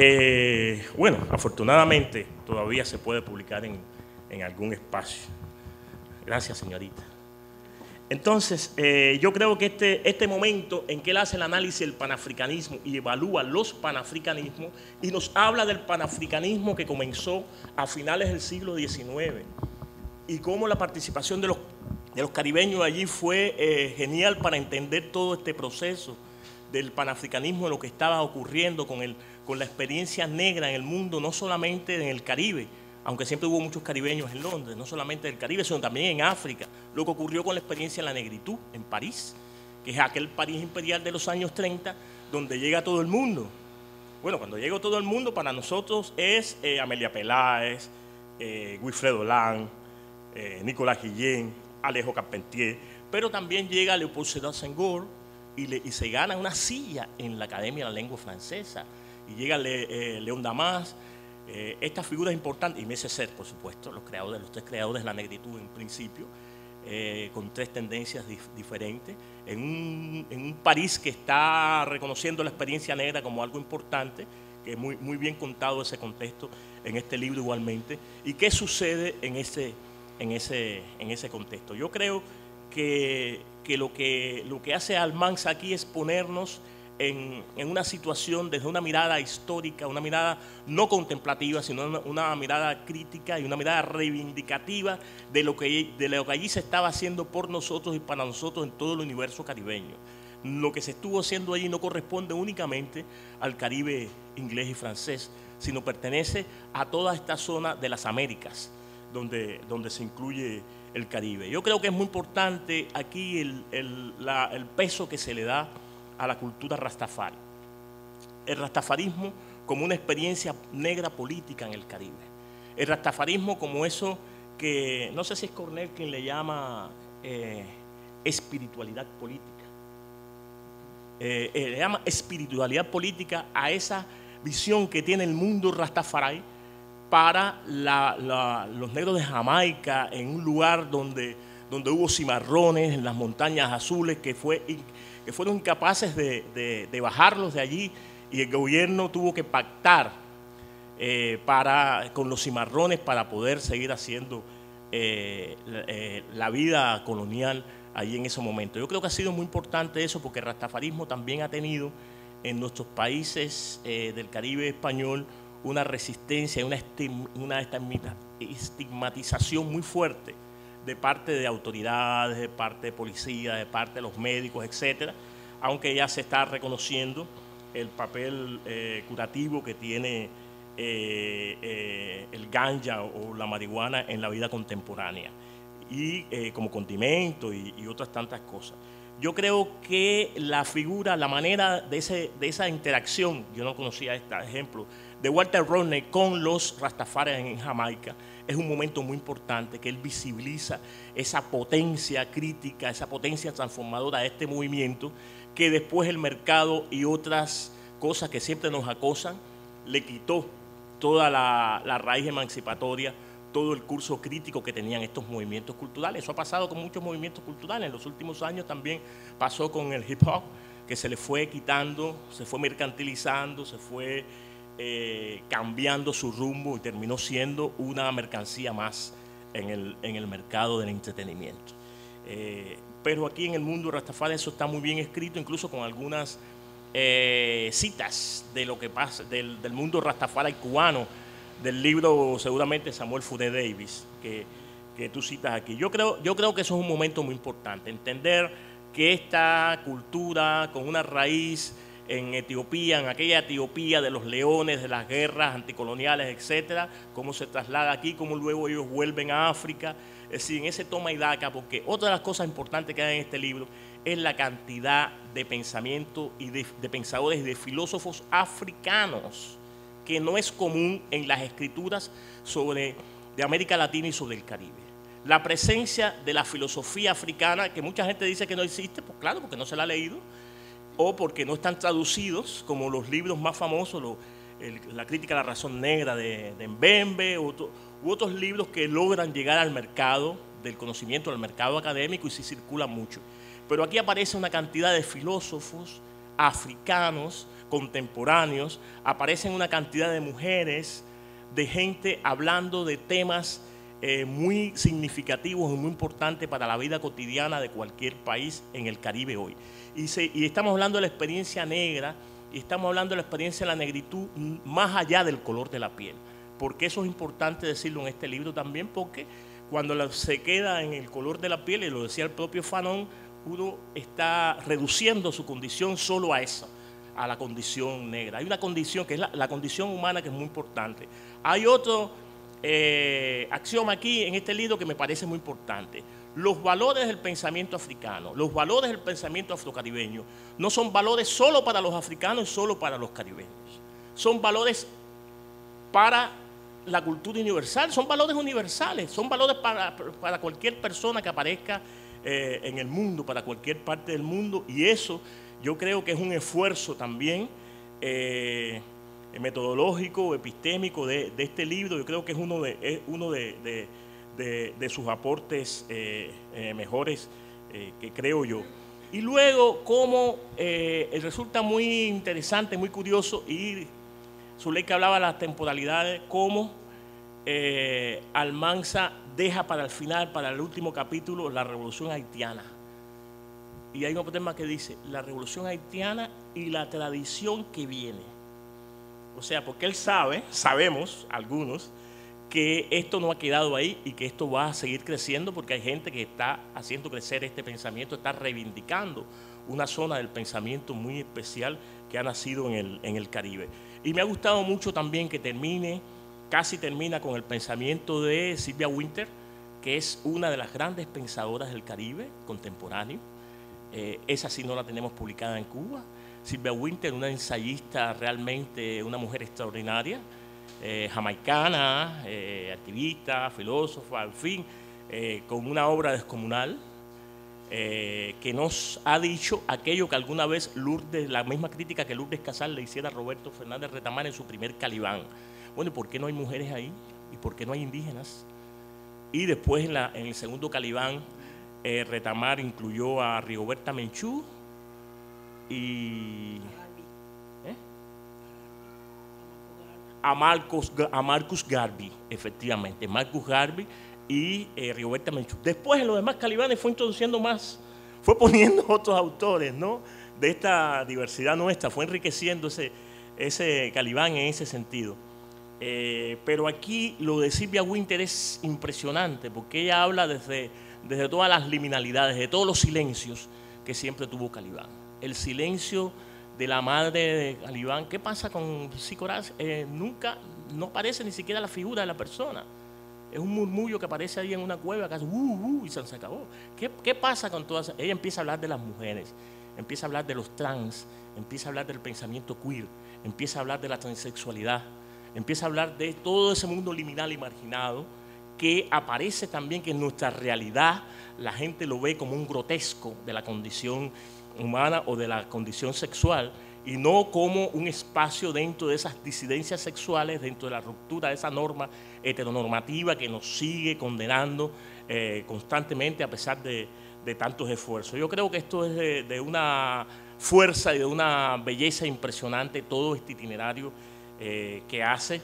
Bueno, afortunadamente todavía se puede publicar en algún espacio. Gracias, señorita. Entonces, yo creo que este momento en que él hace el análisis del panafricanismo y evalúa los panafricanismos y nos habla del panafricanismo que comenzó a finales del siglo XIX y cómo la participación de los caribeños allí fue genial para entender todo este proceso del panafricanismo, de lo que estaba ocurriendo con la experiencia negra en el mundo, no solamente en el Caribe, aunque siempre hubo muchos caribeños en Londres, no solamente del Caribe, sino también en África. Lo que ocurrió con la experiencia de la negritud en París, que es aquel París imperial de los años 30, donde llega todo el mundo. Bueno, cuando llega todo el mundo, para nosotros es Amelia Peláez, Wilfredo Lang, Nicolás Guillén, Alejo Carpentier, pero también llega Leopold Sédar Senghor y se gana una silla en la Academia de la Lengua Francesa. Y llega León Damas, estas figuras importantes, y Meseser, por supuesto, los 3 creadores de la negritud en principio, con 3 tendencias diferentes, en un París que está reconociendo la experiencia negra como algo importante, que es muy bien contado ese contexto en este libro igualmente. ¿Y qué sucede en ese contexto? Yo creo que lo que hace Almanza aquí es ponernos en una situación desde una mirada histórica, una mirada no contemplativa, sino una mirada crítica y una mirada reivindicativa de lo que allí se estaba haciendo por nosotros y para nosotros en todo el universo caribeño. Lo que se estuvo haciendo allí no corresponde únicamente al Caribe inglés y francés, sino pertenece a toda esta zona de las Américas, donde se incluye el Caribe. Yo creo que es muy importante aquí el peso que se le da a la cultura rastafari. El rastafarismo como una experiencia negra política en el Caribe. el rastafarismo como eso que, no sé si es Cornell quien le llama espiritualidad política. Le llama espiritualidad política a esa visión que tiene el mundo rastafari para los negros de Jamaica, en un lugar donde hubo cimarrones, en las montañas azules, que fueron incapaces de bajarlos de allí, y el gobierno tuvo que pactar con los cimarrones para poder seguir haciendo la vida colonial allí en ese momento. Yo creo que ha sido muy importante eso, porque el rastafarismo también ha tenido en nuestros países del Caribe español una resistencia, una estigmatización muy fuerte de parte de autoridades, de parte de policía, de parte de los médicos, etcétera, aunque ya se está reconociendo el papel curativo que tiene el ganja o la marihuana en la vida contemporánea, y como condimento y otras tantas cosas. Yo creo que la figura, la manera de esa interacción, yo no conocía este ejemplo, de Walter Rodney con los Rastafari en Jamaica, es un momento muy importante, que él visibiliza esa potencia crítica, esa potencia transformadora de este movimiento, que después el mercado y otras cosas que siempre nos acosan, le quitó toda la raíz emancipatoria, todo el curso crítico que tenían estos movimientos culturales. Eso ha pasado con muchos movimientos culturales. En los últimos años también pasó con el hip hop, que se le fue quitando, se fue mercantilizando, se fue cambiando su rumbo y terminó siendo una mercancía más en el mercado del entretenimiento. Pero aquí en el mundo Rastafari eso está muy bien escrito, incluso con algunas citas de lo que pasa del mundo Rastafari cubano, del libro seguramente Samuel Funé Davis, que tú citas aquí. Yo creo que eso es un momento muy importante, entender que esta cultura con una raíz en Etiopía, en aquella Etiopía de los leones, de las guerras anticoloniales, etcétera, cómo se traslada aquí, cómo luego ellos vuelven a África, es decir, en ese toma y daca, porque otra de las cosas importantes que hay en este libro es la cantidad de pensamiento y de pensadores y de filósofos africanos, que no es común en las escrituras de América Latina y sobre el Caribe. La presencia de la filosofía africana, que mucha gente dice que no existe, pues claro, porque no se la ha leído, o porque no están traducidos, como los libros más famosos, la crítica a la razón negra de Mbembe, u otros libros que logran llegar al mercado del conocimiento, al mercado académico, y sí circulan mucho. Pero aquí aparece una cantidad de filósofos africanos contemporáneos, aparecen una cantidad de mujeres, de gente hablando de temas muy significativos y muy importantes para la vida cotidiana de cualquier país en el Caribe hoy. Y estamos hablando de la experiencia negra, y estamos hablando de la experiencia de la negritud más allá del color de la piel, porque eso es importante decirlo en este libro también, porque cuando se queda en el color de la piel, y lo decía el propio Fanon, uno está reduciendo su condición solo a eso, a la condición negra. Hay una condición que es la condición humana, que es muy importante. Hay otro axioma aquí en este libro que me parece muy importante. Los valores del pensamiento africano, los valores del pensamiento afrocaribeño, no son valores solo para los africanos y solo para los caribeños. Son valores para la cultura universal, son valores universales, son valores para cualquier persona que aparezca en el mundo, para cualquier parte del mundo, y eso yo creo que es un esfuerzo también metodológico, epistémico de este libro. Yo creo que es uno de sus aportes mejores, que creo yo. Y luego, como resulta muy interesante, muy curioso, y Zuleika hablaba de las temporalidades, cómo Almanza deja para el final, para el último capítulo, la revolución haitiana. Y hay un tema que dice, la revolución haitiana y la tradición que viene. O sea, porque él sabemos, algunos, que esto no ha quedado ahí y que esto va a seguir creciendo, porque hay gente que está haciendo crecer este pensamiento, está reivindicando una zona del pensamiento muy especial que ha nacido en el Caribe. Y me ha gustado mucho también que casi termina con el pensamiento de Sylvia Wynter, que es una de las grandes pensadoras del Caribe contemporáneo. Esa sí no la tenemos publicada en Cuba. Sylvia Wynter, una ensayista, realmente una mujer extraordinaria, jamaicana, activista, filósofa, en fin, con una obra descomunal, que nos ha dicho aquello que alguna vez Lourdes, la misma crítica que Lourdes Casal le hiciera a Roberto Fernández Retamar en su primer Calibán. Bueno, ¿y por qué no hay mujeres ahí? ¿Y por qué no hay indígenas? Y después en el segundo Calibán, Retamar incluyó a Rigoberta Menchú y a Marcus Garvey, efectivamente, Marcus Garvey y Rigoberta Menchú. Después en los demás Calibanes fue introduciendo más, fue poniendo otros autores, ¿no?, de esta diversidad nuestra, fue enriqueciendo ese Calibán en ese sentido. Pero aquí lo de Silvia Wynter es impresionante, porque ella habla desde todas las liminalidades, de todos los silencios que siempre tuvo Calibán. El silencio de la madre de Calibán. ¿Qué pasa con Sicoraz? Nunca, no aparece ni siquiera la figura de la persona. Es un murmullo que aparece ahí en una cueva, que hace y se acabó. ¿Qué pasa con todas? Ella empieza a hablar de las mujeres, empieza a hablar de los trans, empieza a hablar del pensamiento queer, empieza a hablar de la transexualidad, empieza a hablar de todo ese mundo liminal y marginado que aparece también, que en nuestra realidad la gente lo ve como un grotesco de la condición humana o de la condición sexual, y no como un espacio dentro de esas disidencias sexuales, dentro de la ruptura de esa norma heteronormativa que nos sigue condenando constantemente a pesar de tantos esfuerzos. Yo creo que esto es de una fuerza y de una belleza impresionante todo este itinerario que hace.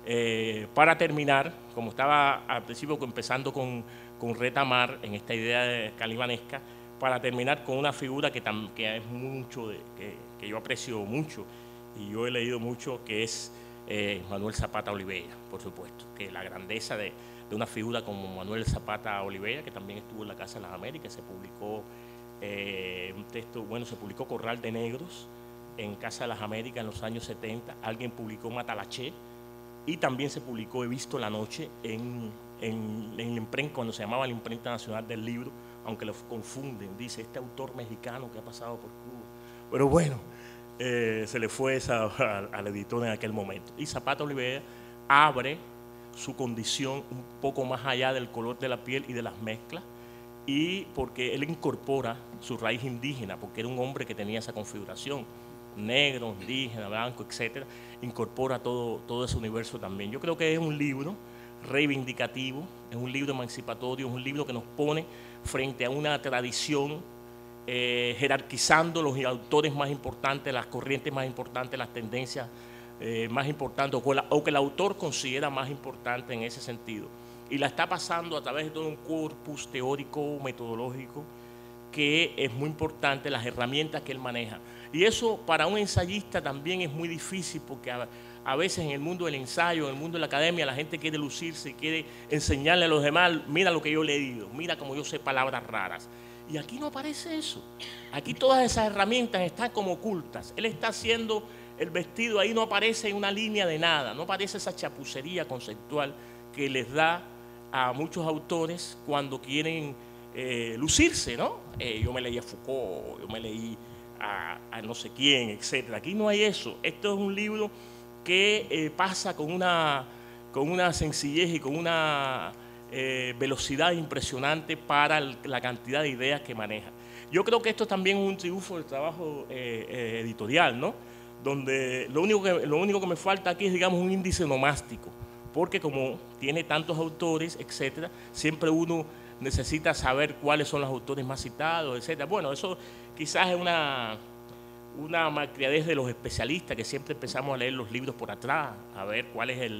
Para terminar, como estaba al principio empezando con Retamar en esta idea calibanesca, para terminar con una figura que es mucho, que yo aprecio mucho y yo he leído mucho, que es Manuel Zapata Oliveira, por supuesto, que la grandeza de una figura como Manuel Zapata Oliveira, que también estuvo en la Casa de las Américas, se publicó un texto, bueno, se publicó Corral de Negros en Casa de las Américas en los años 70, alguien publicó Matalaché, y también se publicó He visto la noche en la imprenta, cuando se llamaba la Imprenta Nacional del Libro, aunque lo confunden, dice este autor mexicano que ha pasado por Cuba. Pero bueno, se le fue esa al editor en aquel momento. Y Zapata Oliveira abre su condición un poco más allá del color de la piel y de las mezclas, y porque él incorpora su raíz indígena, porque era un hombre que tenía esa configuración, negro, indígena, blanco, etcétera, incorpora todo ese universo también. Yo creo que es un libro reivindicativo, es un libro emancipatorio, es un libro que nos pone frente a una tradición, jerarquizando los autores más importantes, las corrientes más importantes, las tendencias más importantes, o que el autor considera más importante en ese sentido. Y la está pasando a través de todo un corpus teórico, metodológico, que es muy importante, las herramientas que él maneja. Y eso para un ensayista también es muy difícil, porque a veces en el mundo del ensayo, en el mundo de la academia, la gente quiere lucirse, quiere enseñarle a los demás, mira lo que yo he leído, mira cómo yo sé palabras raras. Y aquí no aparece eso. Aquí todas esas herramientas están como ocultas. Él está haciendo el vestido, ahí no aparece una línea de nada, no aparece esa chapucería conceptual que les da a muchos autores cuando quieren lucirse, ¿no? Yo me leí a Foucault, yo me leí a no sé quién, etcétera. Aquí no hay eso. Esto es un libro que pasa con una sencillez y con una velocidad impresionante para la cantidad de ideas que maneja. Yo creo que esto también es un triunfo del trabajo editorial, ¿no? Donde lo único que me falta aquí es, digamos, un índice nomástico, porque como tiene tantos autores, etcétera, siempre uno necesita saber cuáles son los autores más citados, etcétera. Bueno, eso quizás es una malcriadez de los especialistas, que siempre empezamos a leer los libros por atrás, a ver cuál es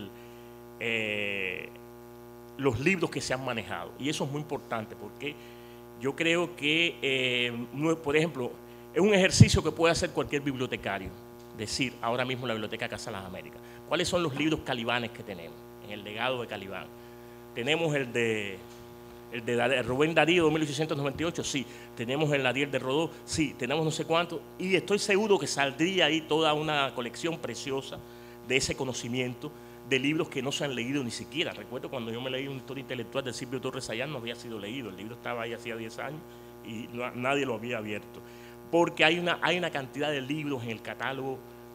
los libros que se han manejado. Y eso es muy importante, porque yo creo que, por ejemplo, es un ejercicio que puede hacer cualquier bibliotecario. Decir, ahora mismo la Biblioteca Casa de las Américas, ¿cuáles son los libros calibanes que tenemos en el legado de Calibán? Tenemos el de Rubén Darío de 1898, sí. Tenemos el Ariel de Rodó, sí. Tenemos no sé cuánto, y estoy seguro que saldría ahí toda una colección preciosa de ese conocimiento, de libros que no se han leído ni siquiera. Recuerdo cuando yo me leí una historia intelectual de Silvio Torres Sayán, no había sido leído, el libro estaba ahí hacía 10 años y nadie lo había abierto, porque hay una cantidad de libros en el catálogo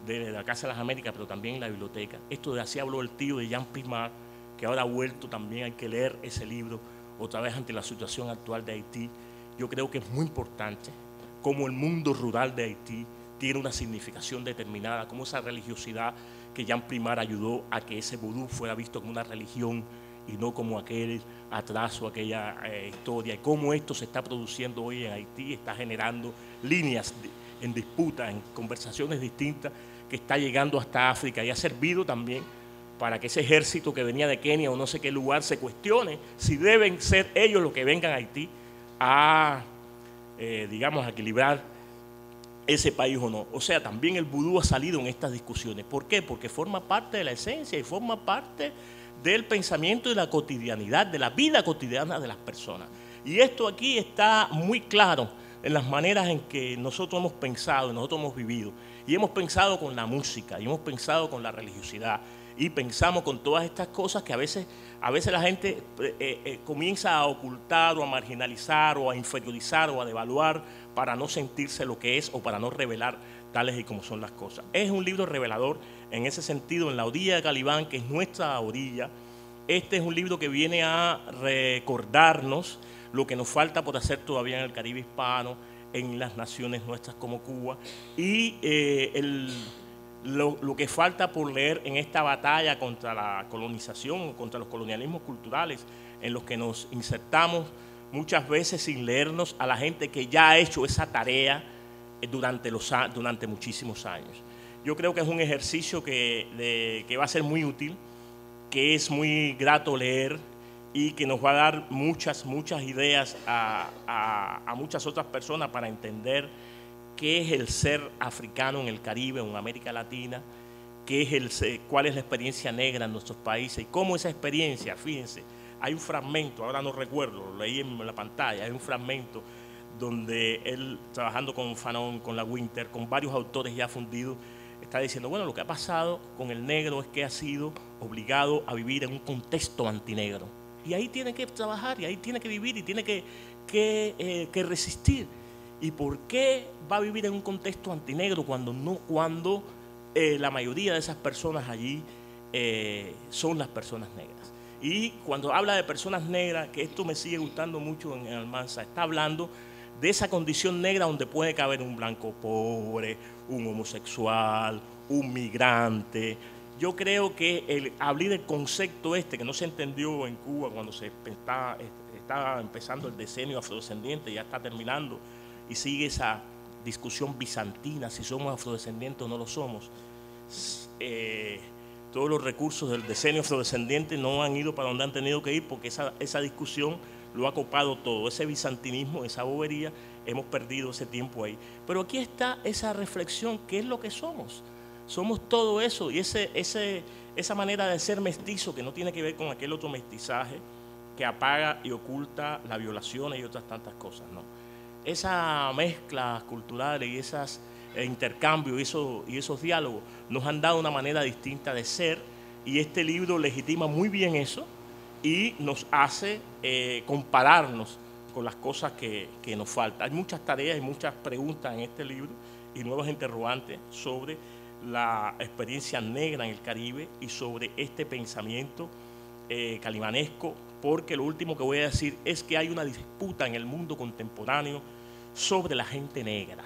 de la Casa de las Américas, pero también en la biblioteca. Esto de así habló el tío de Jean Primard, que ahora ha vuelto también, hay que leer ese libro otra vez ante la situación actual de Haití. Yo creo que es muy importante cómo el mundo rural de Haití tiene una significación determinada, cómo esa religiosidad que Jean Primard ayudó a que ese vudú fuera visto como una religión y no como aquel atraso, aquella historia, y cómo esto se está produciendo hoy en Haití, está generando líneas en disputa, en conversaciones distintas, que está llegando hasta África y ha servido también para que ese ejército que venía de Kenia o no sé qué lugar se cuestione si deben ser ellos los que vengan a Haití a, digamos, a equilibrar ese país o no. O sea, también el vudú ha salido en estas discusiones. ¿Por qué? Porque forma parte de la esencia y forma parte del pensamiento y la cotidianidad, de la vida cotidiana de las personas. Y esto aquí está muy claro en las maneras en que nosotros hemos pensado, nosotros hemos vivido. Y hemos pensado con la música, y hemos pensado con la religiosidad, y pensamos con todas estas cosas que a veces la gente comienza a ocultar o a marginalizar o a inferiorizar o a devaluar para no sentirse lo que es o para no revelar tales y como son las cosas. Es un libro revelador en ese sentido, en la orilla de Calibán, que es nuestra orilla. Este es un libro que viene a recordarnos lo que nos falta por hacer todavía en el Caribe hispano, en las naciones nuestras como Cuba, y lo que falta por leer en esta batalla contra la colonización, contra los colonialismos culturales, en los que nos insertamos muchas veces sin leernos a la gente que ya ha hecho esa tarea durante muchísimos años. Yo creo que es un ejercicio que va a ser muy útil, que es muy grato leer y que nos va a dar muchas ideas a muchas otras personas para entender qué es el ser africano en el Caribe, en América Latina, cuál es la experiencia negra en nuestros países y cómo esa experiencia, fíjense, hay un fragmento, ahora no recuerdo, lo leí en la pantalla, hay un fragmento donde él, trabajando con Fanon, con la Winter, con varios autores ya fundidos, está diciendo, bueno, lo que ha pasado con el negro es que ha sido obligado a vivir en un contexto antinegro. Y ahí tiene que trabajar, y ahí tiene que vivir, y tiene que resistir. ¿Y por qué va a vivir en un contexto antinegro cuando la mayoría de esas personas allí son las personas negras? Y cuando habla de personas negras, que esto me sigue gustando mucho en Almanza, está hablando de esa condición negra donde puede caber un blanco pobre, un homosexual, un migrante. Yo creo que abrir el concepto que no se entendió en Cuba cuando se está empezando el decenio afrodescendiente, ya está terminando, y sigue esa discusión bizantina, si somos afrodescendientes o no lo somos. Todos los recursos del decenio afrodescendiente no han ido para donde han tenido que ir porque esa discusión lo ha copado todo. Ese bizantinismo, esa bobería, hemos perdido ese tiempo ahí. Pero aquí está esa reflexión, ¿qué es lo que somos? Somos todo eso y esa manera de ser mestizo que no tiene que ver con aquel otro mestizaje que apaga y oculta las violaciones y otras tantas cosas, ¿no? Esa mezcla cultural y esos intercambios y esos diálogos nos han dado una manera distinta de ser y este libro legitima muy bien eso y nos hace compararnos con las cosas que nos faltan. Hay muchas tareas y muchas preguntas en este libro y nuevas interrogantes sobre la experiencia negra en el Caribe y sobre este pensamiento calibanesco, porque lo último que voy a decir es que hay una disputa en el mundo contemporáneo sobre la gente negra.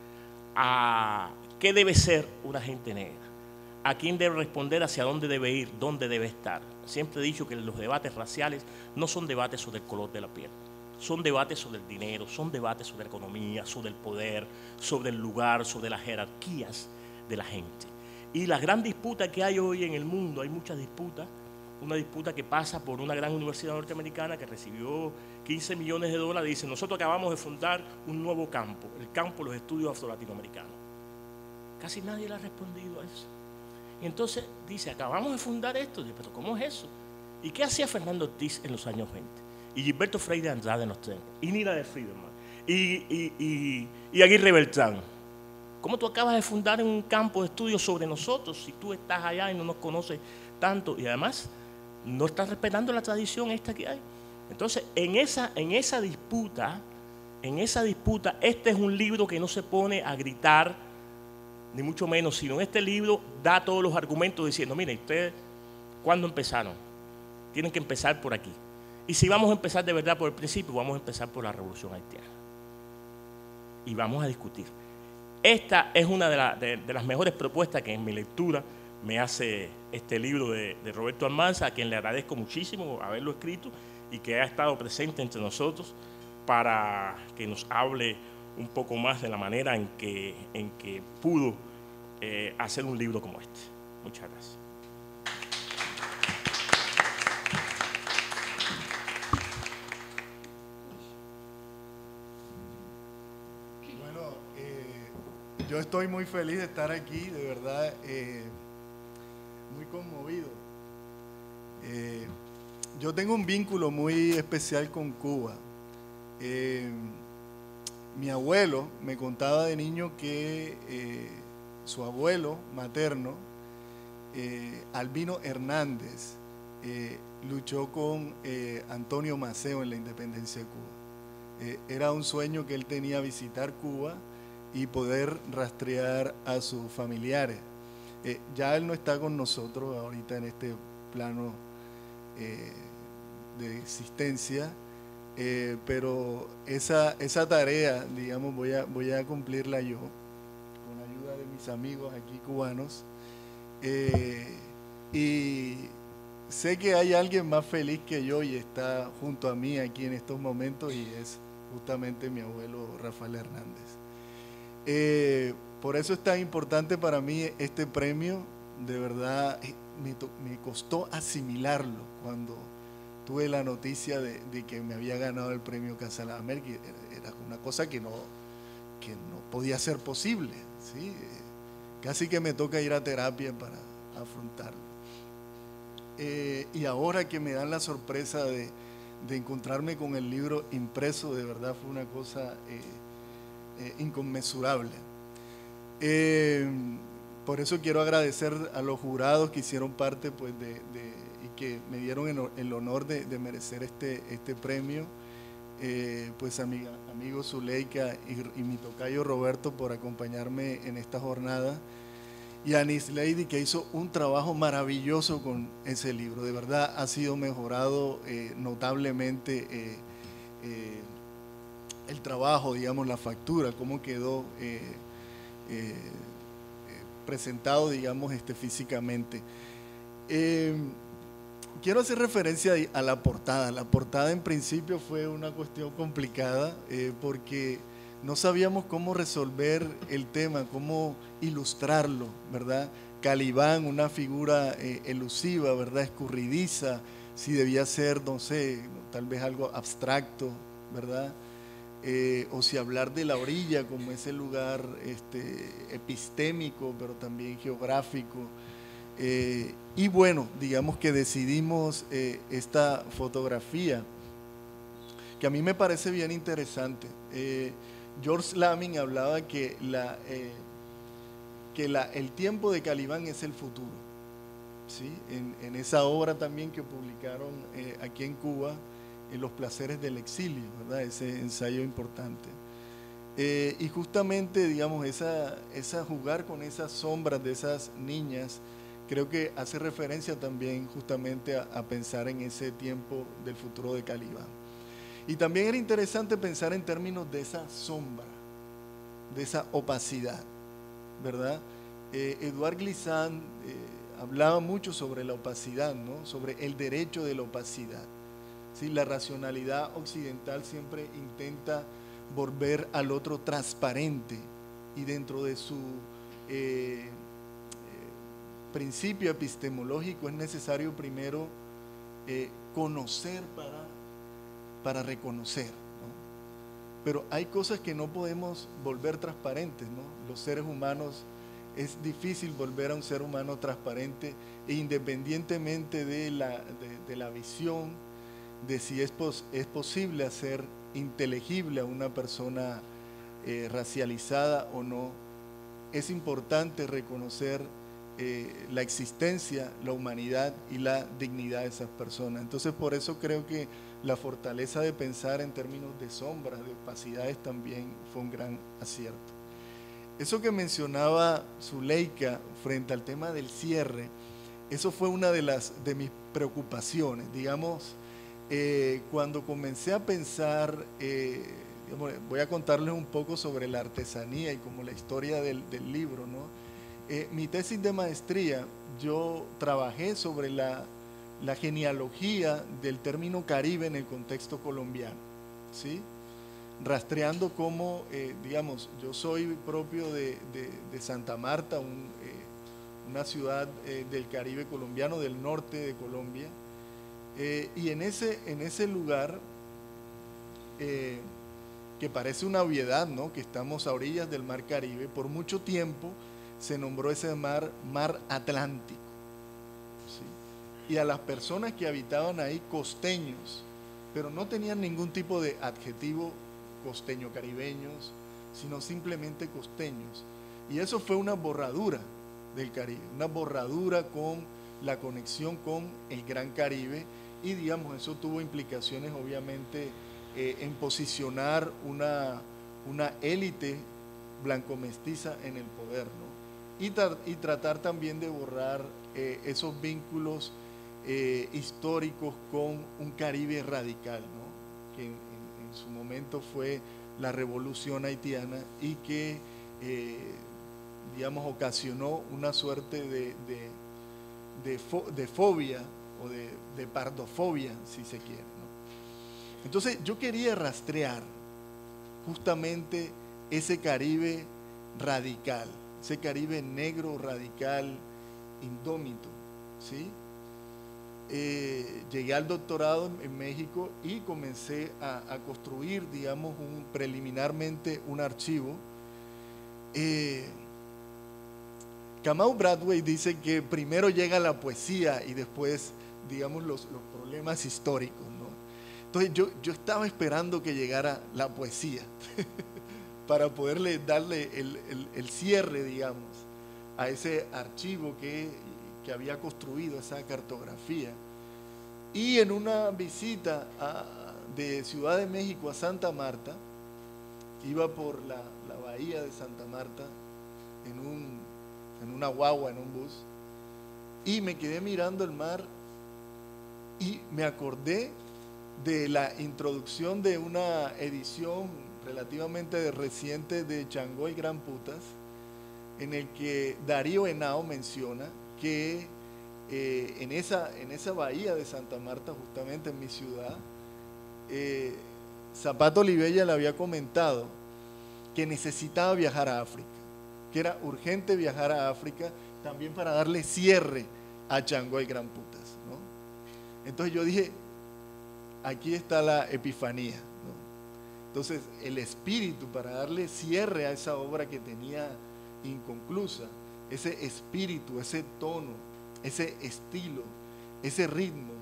¿Qué debe ser una gente negra? ¿A quién debe responder? ¿Hacia dónde debe ir? ¿Dónde debe estar? Siempre he dicho que los debates raciales no son debates sobre el color de la piel, son debates sobre el dinero, son debates sobre la economía, sobre el poder, sobre el lugar, sobre las jerarquías de la gente. Y la gran disputa que hay hoy en el mundo, hay muchas disputas, una disputa que pasa por una gran universidad norteamericana que recibió 15 millones de dólares y dice, nosotros acabamos de fundar un nuevo campo, el campo de los estudios afro-latinoamericanos. Casi nadie le ha respondido a eso. Y entonces dice, acabamos de fundar esto. Y dice, pero ¿cómo es eso? ¿Y qué hacía Fernando Ortiz en los años 20? Y Gilberto Freire Andrade en los 30. Y Nina de Friedman. Y Aguirre Beltrán. ¿Cómo tú acabas de fundar un campo de estudios sobre nosotros si tú estás allá y no nos conoces tanto? Y además no estás respetando la tradición esta que hay. Entonces, en esa disputa, este es un libro que no se pone a gritar ni mucho menos, sino en este libro da todos los argumentos diciendo, miren, ustedes, ¿cuándo empezaron? Tienen que empezar por aquí. Y si vamos a empezar de verdad por el principio, vamos a empezar por la Revolución Haitiana. Y vamos a discutir. Esta es una de las mejores propuestas que en mi lectura me hace este libro de Roberto Almanza, a quien le agradezco muchísimo haberlo escrito y que ha estado presente entre nosotros para que nos hable un poco más de la manera en que pudo hacer un libro como este. Muchas gracias. Yo estoy muy feliz de estar aquí, de verdad, muy conmovido. Yo tengo un vínculo muy especial con Cuba. Mi abuelo me contaba de niño que su abuelo materno, Albino Hernández, luchó con Antonio Maceo en la independencia de Cuba. Era un sueño que él tenía, visitar Cuba y poder rastrear a sus familiares. Ya él no está con nosotros ahorita en este plano de existencia, pero esa tarea, digamos, voy a cumplirla yo, con la ayuda de mis amigos aquí cubanos, y sé que hay alguien más feliz que yo y está junto a mí aquí en estos momentos, y es justamente mi abuelo Rafael Hernández. Por eso es tan importante para mí este premio. De verdad me costó asimilarlo cuando tuve la noticia de que me había ganado el premio Casa de las Américas. Era una cosa que no podía ser posible, ¿sí? Casi que me toca ir a terapia para afrontarlo. Y ahora que me dan la sorpresa de encontrarme con el libro impreso, de verdad fue una cosa inconmensurable. Por eso quiero agradecer a los jurados que hicieron parte, pues, y que me dieron el honor de merecer este premio, pues a mi amigo Zuleika y mi tocayo Roberto por acompañarme en esta jornada, y a Nislady, que hizo un trabajo maravilloso con ese libro. De verdad ha sido mejorado notablemente el trabajo, digamos, la factura, cómo quedó presentado, digamos, físicamente. Quiero hacer referencia a la portada. La portada en principio fue una cuestión complicada porque no sabíamos cómo resolver el tema, cómo ilustrarlo, ¿verdad? Calibán, una figura elusiva, ¿verdad? Escurridiza, si debía ser, no sé, tal vez algo abstracto, ¿verdad? O si hablar de la orilla como ese lugar epistémico, pero también geográfico. Y bueno, digamos que decidimos esta fotografía, que a mí me parece bien interesante. George Lamming hablaba que el tiempo de Calibán es el futuro, ¿sí? En esa obra también que publicaron aquí en Cuba, Los placeres del exilio, ¿verdad? Ese ensayo importante. Y justamente, digamos, esa jugar con esas sombras de esas niñas, creo que hace referencia también justamente a pensar en ese tiempo del futuro de Calibán. Y también era interesante pensar en términos de esa sombra, de esa opacidad, ¿verdad? Edouard Glissant hablaba mucho sobre la opacidad, ¿no? Sobre el derecho de la opacidad. ¿Sí? La racionalidad occidental siempre intenta volver al otro transparente, y dentro de su principio epistemológico es necesario primero conocer para reconocer, ¿no? Pero hay cosas que no podemos volver transparentes, ¿no? Los seres humanos, es difícil volver a un ser humano transparente, e independientemente de la visión, de si es posible hacer inteligible a una persona racializada o no, es importante reconocer la existencia, la humanidad y la dignidad de esas personas. Entonces, por eso creo que la fortaleza de pensar en términos de sombras, de opacidades, también fue un gran acierto. eso que mencionaba Zuleika frente al tema del cierre, eso fue una de mis preocupaciones. Digamos, cuando comencé a pensar, digamos, voy a contarles un poco sobre la artesanía y como la historia del libro, ¿no? Mi tesis de maestría, yo trabajé sobre la genealogía del término Caribe en el contexto colombiano, ¿sí? Rastreando cómo, digamos, yo soy propio de Santa Marta, una ciudad del Caribe colombiano, del norte de Colombia, y en ese lugar, que parece una obviedad, ¿no?, que estamos a orillas del mar Caribe, por mucho tiempo se nombró ese mar Atlántico, ¿sí? Y a las personas que habitaban ahí, costeños, pero no tenían ningún tipo de adjetivo costeño caribeños, sino simplemente costeños. Y eso fue una borradura del Caribe, una borradura con la conexión con el Gran Caribe, y digamos, eso tuvo implicaciones obviamente en posicionar una élite blanco-mestiza en el poder, ¿no? Y tratar también de borrar esos vínculos históricos con un Caribe radical, ¿no?, que en su momento fue la revolución haitiana y que, digamos, ocasionó una suerte de fobia o de pardofobia, si se quiere, ¿no? Entonces yo quería rastrear justamente ese Caribe radical, ese Caribe negro, radical, indómito, ¿sí? Llegué al doctorado en México y comencé a construir, digamos, preliminarmente un archivo. Kamau Bradway dice que primero llega la poesía y después, digamos, los problemas históricos, ¿no? Entonces yo estaba esperando que llegara la poesía para poderle darle el cierre, digamos, a ese archivo que había construido, esa cartografía. Y en una visita de Ciudad de México a Santa Marta, iba por la bahía de Santa Marta en una guagua, en un bus, y me quedé mirando el mar y me acordé de la introducción de una edición relativamente reciente de Changoy Gran Putas, en el que Darío Henao menciona que en esa bahía de Santa Marta, justamente en mi ciudad, Zapato Olivella le había comentado que necesitaba viajar a África, que era urgente viajar a África también para darle cierre a Changoy Gran Putas, ¿no? Entonces yo dije, aquí está la epifanía, ¿no? Entonces el espíritu para darle cierre a esa obra que tenía inconclusa, ese espíritu, ese tono, ese estilo, ese ritmo,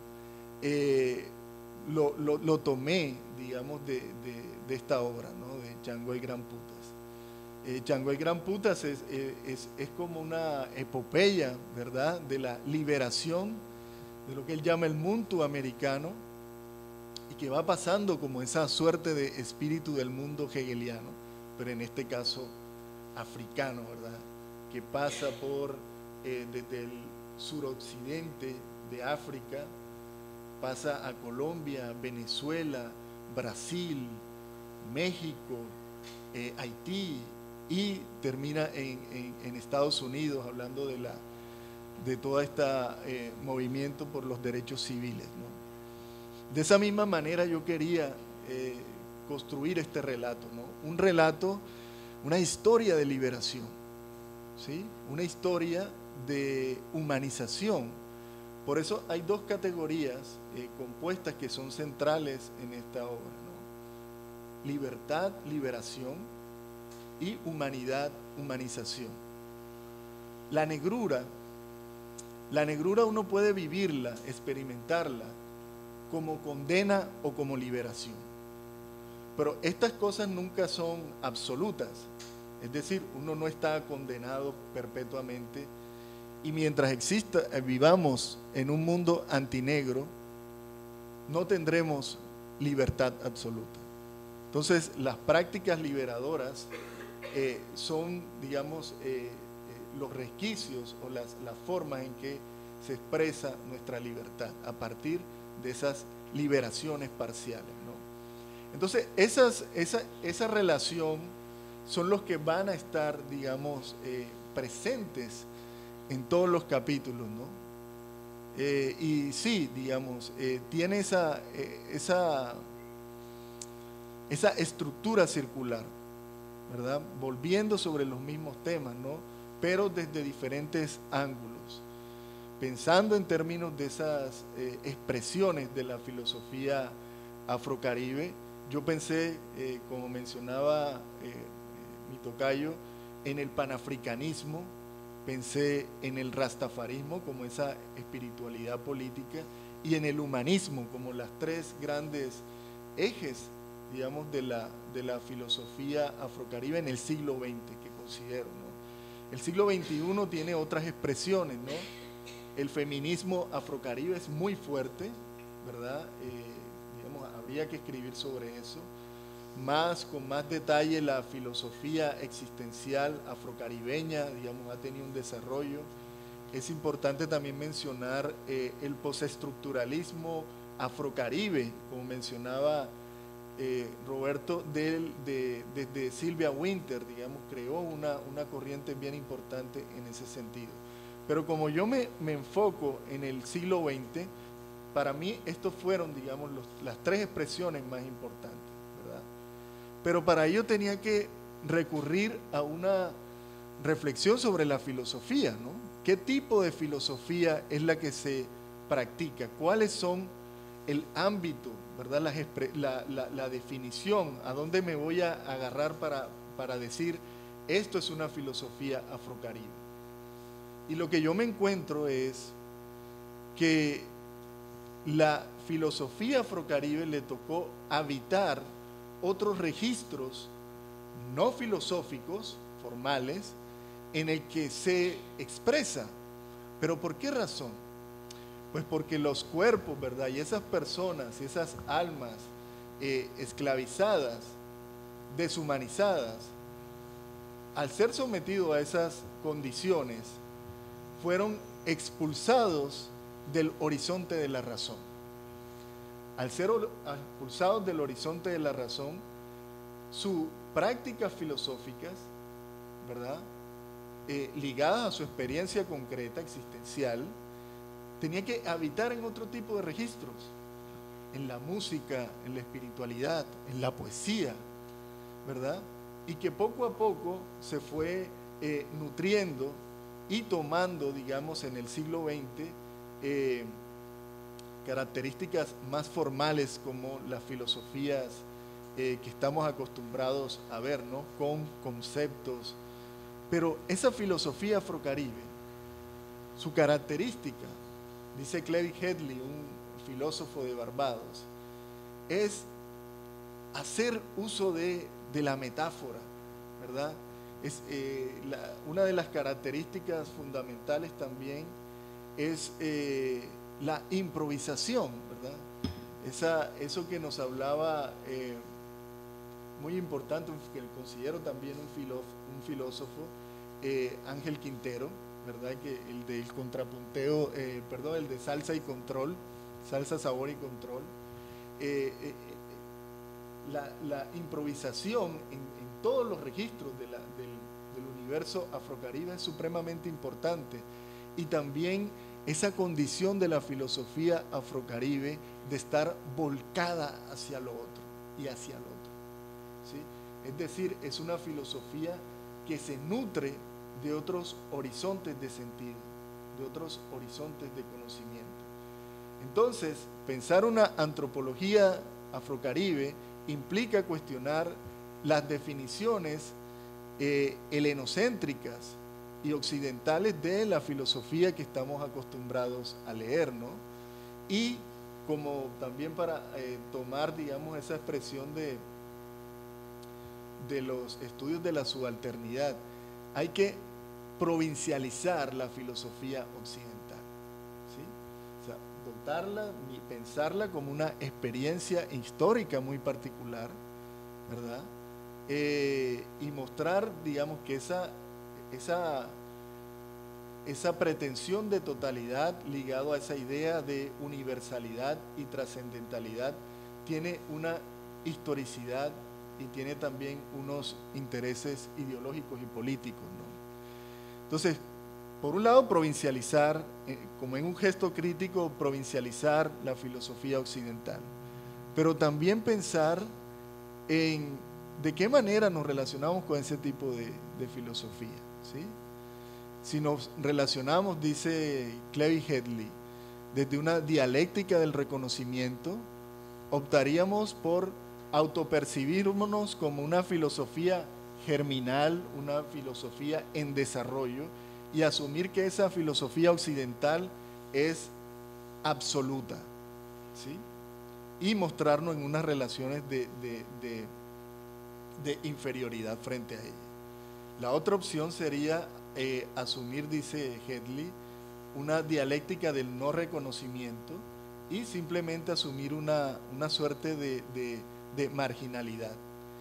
lo tomé, digamos, de esta obra, ¿no?, de Changoy Gran Putas. Changoy Gran Putas es como una epopeya, ¿verdad?, de la liberación de lo que él llama el mundo americano, y que va pasando como esa suerte de espíritu del mundo hegeliano, pero en este caso africano, ¿verdad?, que pasa por desde el suroccidente de África, pasa a Colombia, Venezuela, Brasil, México, Haití, y termina en Estados Unidos, hablando de todo este movimiento por los derechos civiles, ¿no? De esa misma manera yo quería construir este relato, ¿no? Un relato, una historia de liberación, ¿sí? Una historia de humanización. Por eso hay dos categorías compuestas que son centrales en esta obra, ¿no? Libertad, liberación, y humanidad, humanización. La negrura uno puede vivirla, experimentarla como condena o como liberación. Pero estas cosas nunca son absolutas. Es decir, uno no está condenado perpetuamente, y mientras vivamos en un mundo antinegro, no tendremos libertad absoluta. Entonces, las prácticas liberadoras son, digamos, los resquicios o las formas en que se expresa nuestra libertad a partir de esas liberaciones parciales, ¿no? Entonces, esa relación son los que van a estar, digamos, presentes en todos los capítulos, ¿no? Y sí, digamos, tiene esa estructura circular, ¿verdad? Volviendo sobre los mismos temas, ¿no? Pero desde diferentes ángulos, pensando en términos de esas expresiones de la filosofía afrocaribe. Yo pensé, como mencionaba mi tocayo, en el panafricanismo, pensé en el rastafarismo como esa espiritualidad política y en el humanismo como las tres grandes ejes, digamos, de la filosofía afrocaribe en el siglo XX, que considero, ¿no? El siglo XXI tiene otras expresiones, ¿no? El feminismo afrocaribe es muy fuerte, ¿verdad? Digamos, habría que escribir sobre eso. Con más detalle, la filosofía existencial afrocaribeña, digamos, ha tenido un desarrollo. Es importante también mencionar el postestructuralismo afrocaribe, como mencionaba Roberto, desde Sylvia Wynter, digamos, creó una corriente bien importante en ese sentido. Pero como yo me enfoco en el siglo XX, para mí estos fueron, digamos, las tres expresiones más importantes, ¿verdad? Pero para ello tenía que recurrir a una reflexión sobre la filosofía, ¿no? ¿Qué tipo de filosofía es la que se practica? ¿Cuáles son el ámbito, ¿verdad? La definición, a dónde me voy a agarrar para decir esto es una filosofía afrocaribe? Y lo que yo me encuentro es que la filosofía afrocaribe le tocó habitar otros registros no filosóficos, formales, en el que se expresa. ¿Pero por qué razón? Pues porque los cuerpos, ¿verdad? Y esas personas, esas almas esclavizadas, deshumanizadas, al ser sometidos a esas condiciones, fueron expulsados del horizonte de la razón. Al ser expulsados del horizonte de la razón, sus prácticas filosóficas, ¿verdad?, ligadas a su experiencia concreta, existencial, tenía que habitar en otro tipo de registros, en la música, en la espiritualidad, en la poesía, ¿verdad? Y que poco a poco se fue nutriendo y tomando, digamos, en el siglo XX, características más formales como las filosofías que estamos acostumbrados a ver, ¿no? Con conceptos. Pero esa filosofía afrocaribe, su característica, dice Clement Headley, un filósofo de Barbados, es hacer uso de la metáfora, ¿verdad? Una de las características fundamentales también es la improvisación, ¿verdad? Eso que nos hablaba, muy importante, que considero también un filósofo, Ángel Quintero, ¿verdad? Que el del contrapunteo, el de salsa y control, salsa, sabor y control. La improvisación en todos los registros del universo afrocaribe es supremamente importante, y también esa condición de la filosofía afrocaribe de estar volcada hacia lo otro y hacia lo otro, ¿sí? Es decir, es una filosofía que se nutre de otros horizontes de sentido, de otros horizontes de conocimiento. Entonces, pensar una antropología afrocaribe implica cuestionar las definiciones helenocéntricas y occidentales de la filosofía que estamos acostumbrados a leer, ¿no? Y como también para tomar, digamos, esa expresión de los estudios de la subalternidad, hay que provincializar la filosofía occidental, ¿sí? O sea, dotarla y pensarla como una experiencia histórica muy particular, ¿verdad? y mostrar, digamos, que esa pretensión de totalidad ligado a esa idea de universalidad y trascendentalidad tiene una historicidad y tiene también unos intereses ideológicos y políticos, ¿no? Entonces, por un lado, provincializar, como en un gesto crítico, provincializar la filosofía occidental, pero también pensar en de qué manera nos relacionamos con ese tipo de filosofía, ¿sí? Si nos relacionamos, dice Clevie Headley, desde una dialéctica del reconocimiento, optaríamos por autopercibirnos como una filosofía germinal, una filosofía en desarrollo, y asumir que esa filosofía occidental es absoluta, ¿sí? Y mostrarnos en unas relaciones de inferioridad frente a ella. La otra opción sería asumir, dice Headley, una dialéctica del no reconocimiento y simplemente asumir una suerte de marginalidad.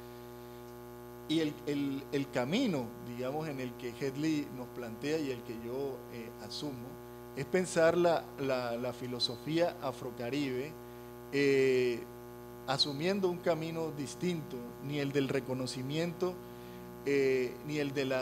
Y el camino, digamos, en el que Headley nos plantea y el que yo asumo, es pensar la filosofía afrocaribe asumiendo un camino distinto, ni el del reconocimiento, ni el del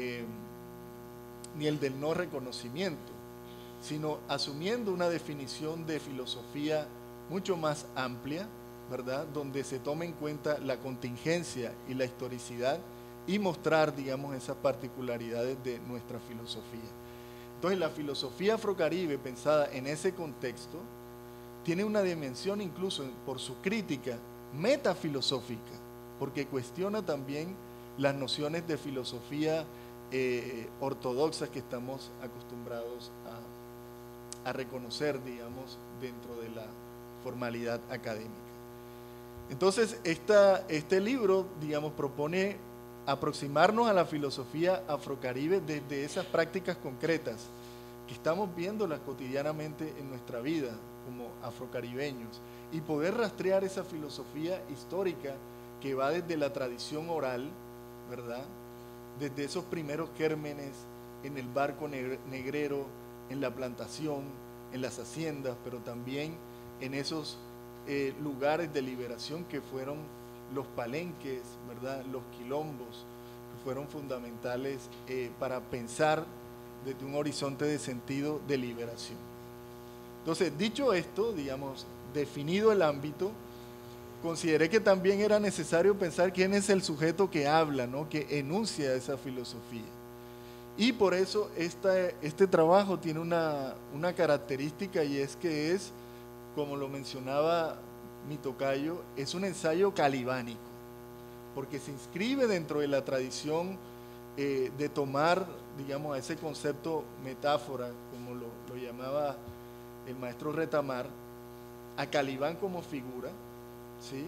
no reconocimiento, sino asumiendo una definición de filosofía mucho más amplia, ¿verdad? Donde se tome en cuenta la contingencia y la historicidad y mostrar, digamos, esas particularidades de nuestra filosofía. Entonces, la filosofía afrocaribe, pensada en ese contexto, tiene una dimensión incluso por su crítica metafilosófica, porque cuestiona también las nociones de filosofía ortodoxas que estamos acostumbrados a reconocer, digamos, dentro de la formalidad académica. Entonces, este libro, digamos, propone aproximarnos a la filosofía afrocaribe desde esas prácticas concretas que estamos viéndolas cotidianamente en nuestra vida como afrocaribeños y poder rastrear esa filosofía histórica que va desde la tradición oral, ¿verdad? Desde esos primeros gérmenes en el barco negrero, en la plantación, en las haciendas, pero también en esos lugares de liberación que fueron los palenques, ¿verdad? Los quilombos, que fueron fundamentales para pensar desde un horizonte de sentido de liberación. Entonces, dicho esto, digamos, definido el ámbito, consideré que también era necesario pensar quién es el sujeto que habla, ¿no? Que enuncia esa filosofía. Y por eso este trabajo tiene una característica, y es que es, como lo mencionaba mi tocayo, es un ensayo calibánico, porque se inscribe dentro de la tradición de tomar, digamos, a ese concepto metáfora, como lo llamaba el maestro Retamar, a Calibán como figura, ¿sí?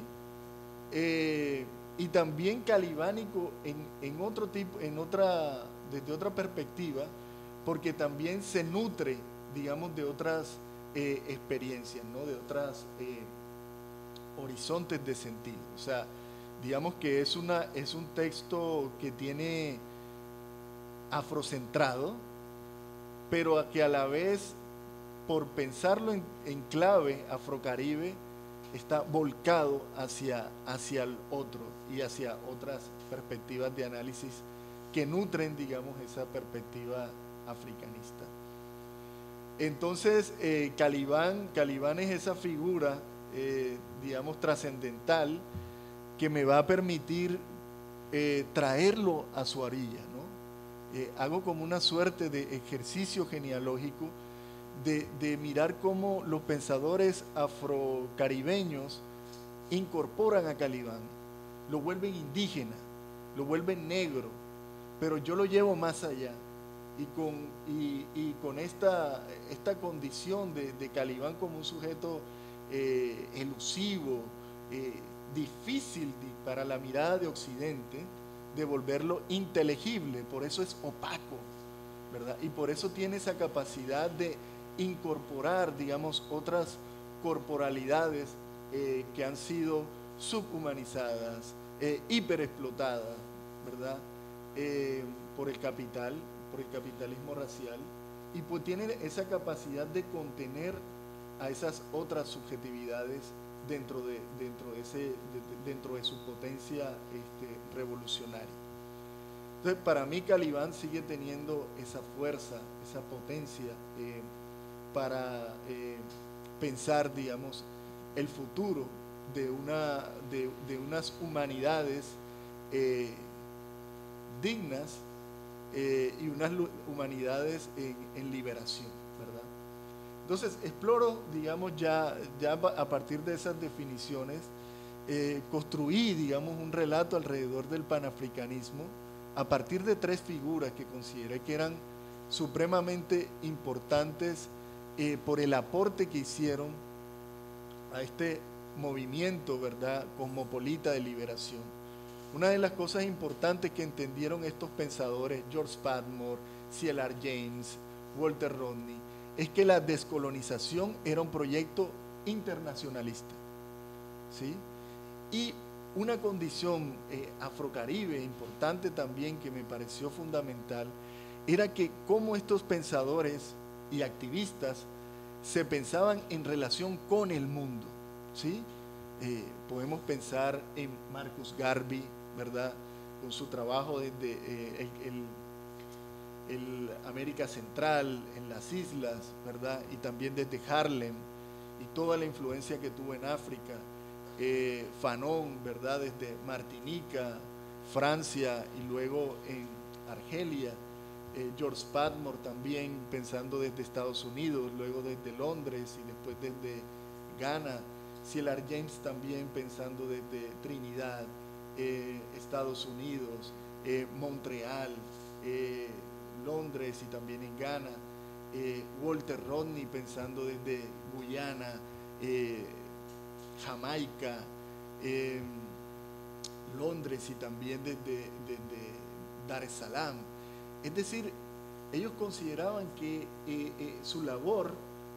Y también calibánico en otro tipo, desde otra perspectiva, porque también se nutre, digamos, de otras experiencias, ¿no? De otras horizontes de sentido. O sea, digamos que es un texto que tiene afrocentrado, pero que a la vez, por pensarlo en clave afrocaribe, está volcado hacia el otro y hacia otras perspectivas de análisis que nutren, digamos, esa perspectiva africanista. Entonces, Calibán es esa figura, digamos, trascendental, que me va a permitir traerlo a su orilla, ¿no? Hago como una suerte de ejercicio genealógico de mirar cómo los pensadores afrocaribeños incorporan a Calibán, lo vuelven indígena, lo vuelven negro, pero yo lo llevo más allá. Y con esta condición de Calibán como un sujeto elusivo, difícil para la mirada de Occidente, de volverlo inteligible, por eso es opaco, ¿verdad? Y por eso tiene esa capacidad de incorporar, digamos, otras corporalidades que han sido subhumanizadas, hiperexplotada, ¿verdad? Por el capital, por el capitalismo racial, y pues tiene esa capacidad de contener a esas otras subjetividades dentro de su potencia revolucionaria. Entonces, para mí Caliban sigue teniendo esa fuerza, esa potencia para pensar, digamos, el futuro de unas humanidades dignas y unas humanidades en liberación, ¿verdad? Entonces, exploro, digamos, ya a partir de esas definiciones, construí, digamos, un relato alrededor del panafricanismo a partir de tres figuras que consideré que eran supremamente importantes por el aporte que hicieron a este movimiento, ¿verdad?, cosmopolita de liberación. Una de las cosas importantes que entendieron estos pensadores, George Padmore, C.L.R. James, Walter Rodney, es que la descolonización era un proyecto internacionalista, ¿sí? Y una condición afrocaribe importante también que me pareció fundamental era que cómo estos pensadores y activistas se pensaban en relación con el mundo, ¿sí? Podemos pensar en Marcus Garvey, ¿verdad?, con su trabajo desde el América Central, en las islas, ¿verdad?, y también desde Harlem, y toda la influencia que tuvo en África. Fanon, ¿verdad?, desde Martinica, Francia, y luego en Argelia. George Padmore también pensando desde Estados Unidos, luego desde Londres y después desde Ghana. C.L.R. James también pensando desde Trinidad, Estados Unidos, Montreal, Londres y también en Ghana. Walter Rodney pensando desde Guyana, Jamaica, Londres y también desde Dar es Salaam. Es decir, ellos consideraban que su labor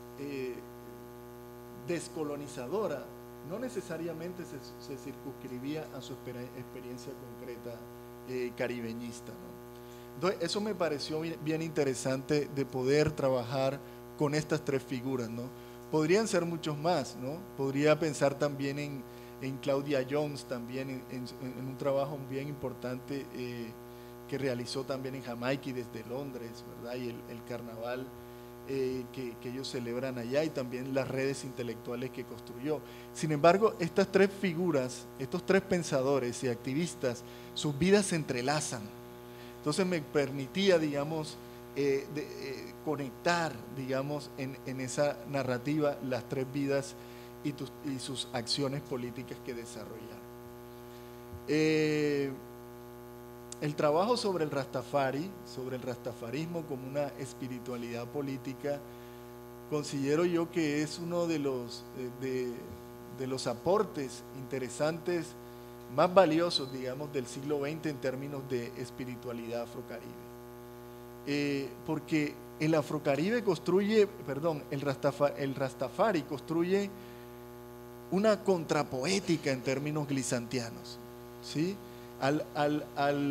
descolonizadora no necesariamente se circunscribía a su experiencia concreta caribeñista, ¿no? Entonces, eso me pareció bien interesante de poder trabajar con estas tres figuras, ¿no? Podrían ser muchos más, ¿no? Podría pensar también en Claudia Jones, también en un trabajo bien importante que realizó también en Jamaica y desde Londres, ¿verdad? Y el carnaval que ellos celebran allá, y también las redes intelectuales que construyó. Sin embargo, estas tres figuras, estos tres pensadores y activistas, sus vidas se entrelazan. Entonces me permitía, digamos, conectar, digamos, en esa narrativa las tres vidas y sus acciones políticas que desarrollaron. El trabajo sobre el rastafarismo como una espiritualidad política, considero yo que es uno de los aportes interesantes más valiosos, digamos, del siglo XX en términos de espiritualidad afrocaribe. Porque el afrocaribe el Rastafari construye una contrapoética en términos glisantianos, ¿sí? Al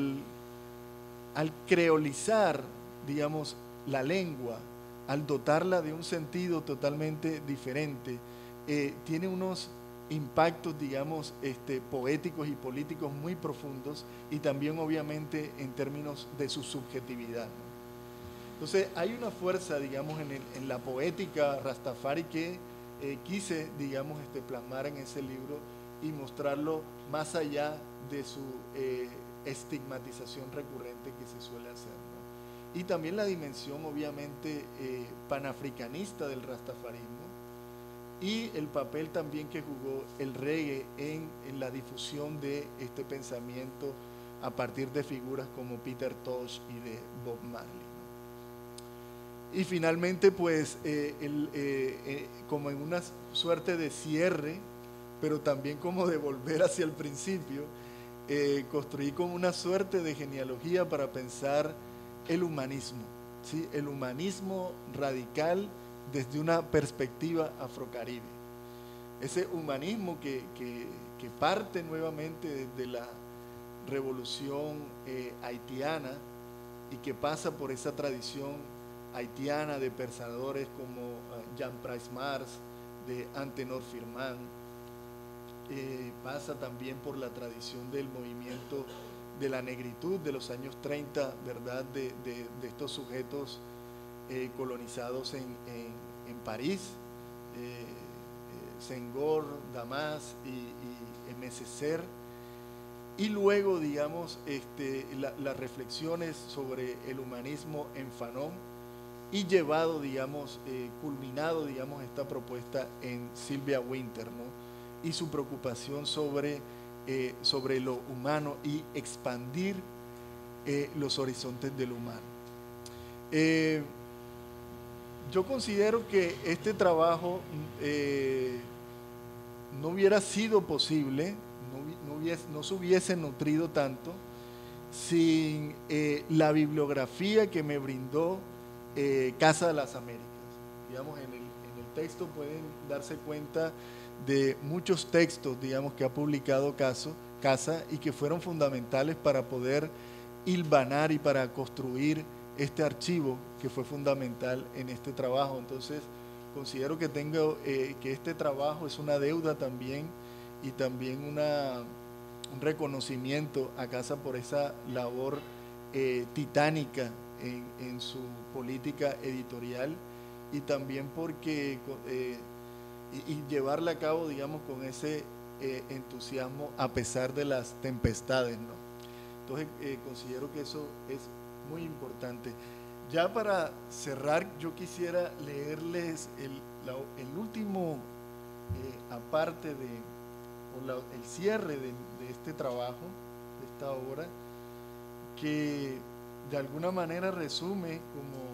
creolizar, digamos, la lengua, al dotarla de un sentido totalmente diferente, tiene unos impactos, digamos, poéticos y políticos muy profundos, y también obviamente en términos de su subjetividad, ¿no? Entonces hay una fuerza, digamos, en la poética Rastafari que quise, digamos, plasmar en ese libro y mostrarlo más allá de su estigmatización recurrente que se suele hacer, ¿no? Y también la dimensión obviamente panafricanista del rastafarismo, y el papel también que jugó el reggae en la difusión de este pensamiento a partir de figuras como Peter Tosh y de Bob Marley, ¿no? Y finalmente, pues, como en una suerte de cierre, pero también como de volver hacia el principio, construí como una suerte de genealogía para pensar el humanismo, ¿sí? El humanismo radical desde una perspectiva afrocaribe. Ese humanismo que que parte nuevamente de la revolución haitiana y que pasa por esa tradición haitiana de pensadores como Jean Price Mars, de Antenor Firmin, pasa también por la tradición del movimiento de la negritud de los años 30, ¿verdad? De estos sujetos colonizados en París, Senghor, Damas y Mececer, y luego, digamos, las reflexiones sobre el humanismo en Fanon, y llevado, digamos, culminado, digamos, esta propuesta en Sylvia Wynter, ¿no? Y su preocupación sobre lo humano y expandir los horizontes del humano. Yo considero que este trabajo no hubiera sido posible, no se hubiese nutrido tanto sin la bibliografía que me brindó Casa de las Américas. Digamos, en el texto pueden darse cuenta de muchos textos, digamos, que ha publicado Casa y que fueron fundamentales para poder hilvanar y para construir este archivo que fue fundamental en este trabajo. Entonces, considero que que este trabajo es una deuda también, y también un reconocimiento a Casa por esa labor titánica en su política editorial, y también porque y llevarla a cabo, digamos, con ese entusiasmo a pesar de las tempestades, ¿no? Entonces considero que eso es muy importante. Ya para cerrar, yo quisiera leerles el último aparte el cierre de este trabajo, de esta obra, que de alguna manera resume como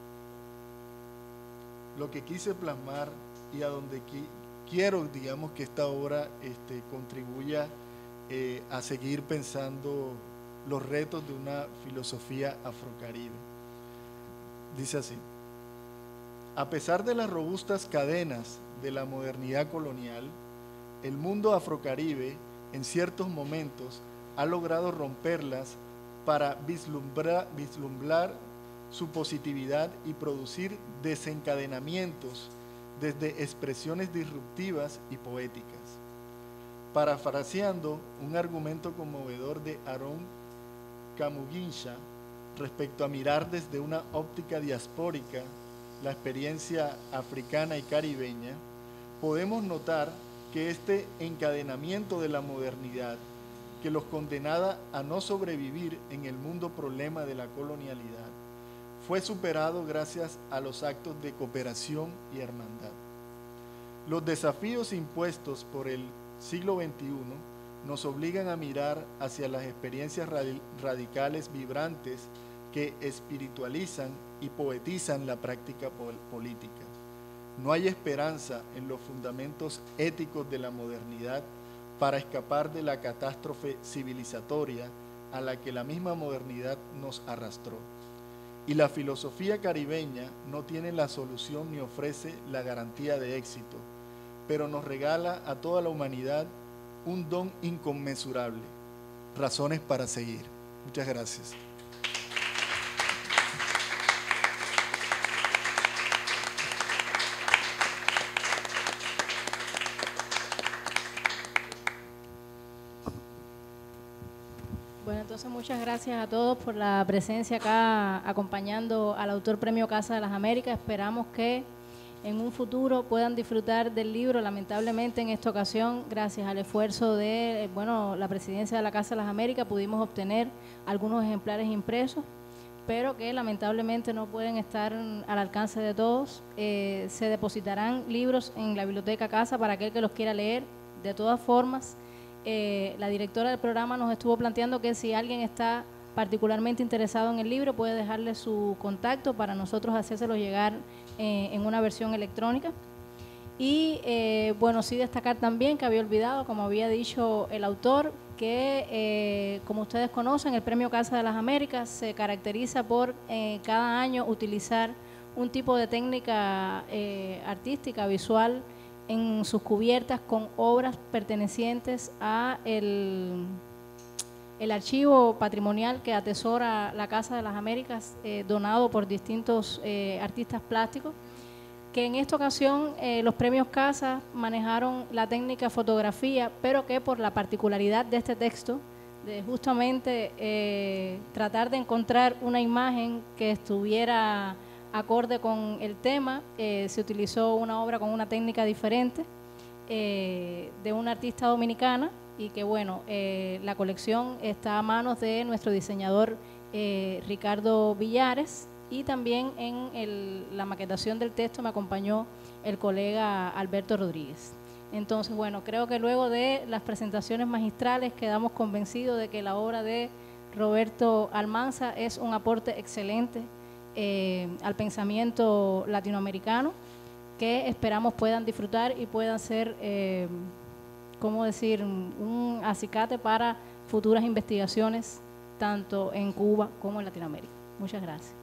lo que quise plasmar y a donde quiero, digamos, que esta obra contribuya a seguir pensando los retos de una filosofía afrocaribe. Dice así: a pesar de las robustas cadenas de la modernidad colonial, el mundo afrocaribe en ciertos momentos ha logrado romperlas para vislumbrar su positividad y producir desencadenamientos desde expresiones disruptivas y poéticas. Parafraseando un argumento conmovedor de Aaron Kamuginsha respecto a mirar desde una óptica diaspórica la experiencia africana y caribeña, podemos notar que este encadenamiento de la modernidad, que los condenaba a no sobrevivir en el mundo problema de la colonialidad, fue superado gracias a los actos de cooperación y hermandad. Los desafíos impuestos por el siglo XXI nos obligan a mirar hacia las experiencias radicales vibrantes que espiritualizan y poetizan la práctica política. No hay esperanza en los fundamentos éticos de la modernidad para escapar de la catástrofe civilizatoria a la que la misma modernidad nos arrastró. Y la filosofía caribeña no tiene la solución ni ofrece la garantía de éxito, pero nos regala a toda la humanidad un don inconmensurable, razones para seguir. Muchas gracias. Bueno, entonces muchas gracias a todos por la presencia acá acompañando al autor Premio Casa de las Américas. Esperamos que en un futuro puedan disfrutar del libro. Lamentablemente en esta ocasión, gracias al esfuerzo de la presidencia de la Casa de las Américas, pudimos obtener algunos ejemplares impresos, pero que lamentablemente no pueden estar al alcance de todos. Se depositarán libros en la Biblioteca Casa para aquel que los quiera leer. De todas formas, la directora del programa nos estuvo planteando que si alguien está particularmente interesado en el libro, puede dejarle su contacto para nosotros hacérselo llegar en una versión electrónica. Y sí destacar también que había olvidado, como había dicho el autor, que como ustedes conocen, el Premio Casa de las Américas se caracteriza por cada año utilizar un tipo de técnica artística, visual, en sus cubiertas con obras pertenecientes a el archivo patrimonial que atesora la Casa de las Américas, donado por distintos artistas plásticos, que en esta ocasión los premios Casa manejaron la técnica fotografía, pero que por la particularidad de este texto, de justamente tratar de encontrar una imagen que estuviera acorde con el tema, se utilizó una obra con una técnica diferente de una artista dominicana, y que bueno, la colección está a manos de nuestro diseñador Ricardo Villares, y también en la maquetación del texto me acompañó el colega Alberto Rodríguez. Entonces, bueno, creo que luego de las presentaciones magistrales quedamos convencidos de que la obra de Roberto Almanza es un aporte excelente al pensamiento latinoamericano, que esperamos puedan disfrutar y puedan ser, ¿cómo decir?, un acicate para futuras investigaciones tanto en Cuba como en Latinoamérica. Muchas gracias.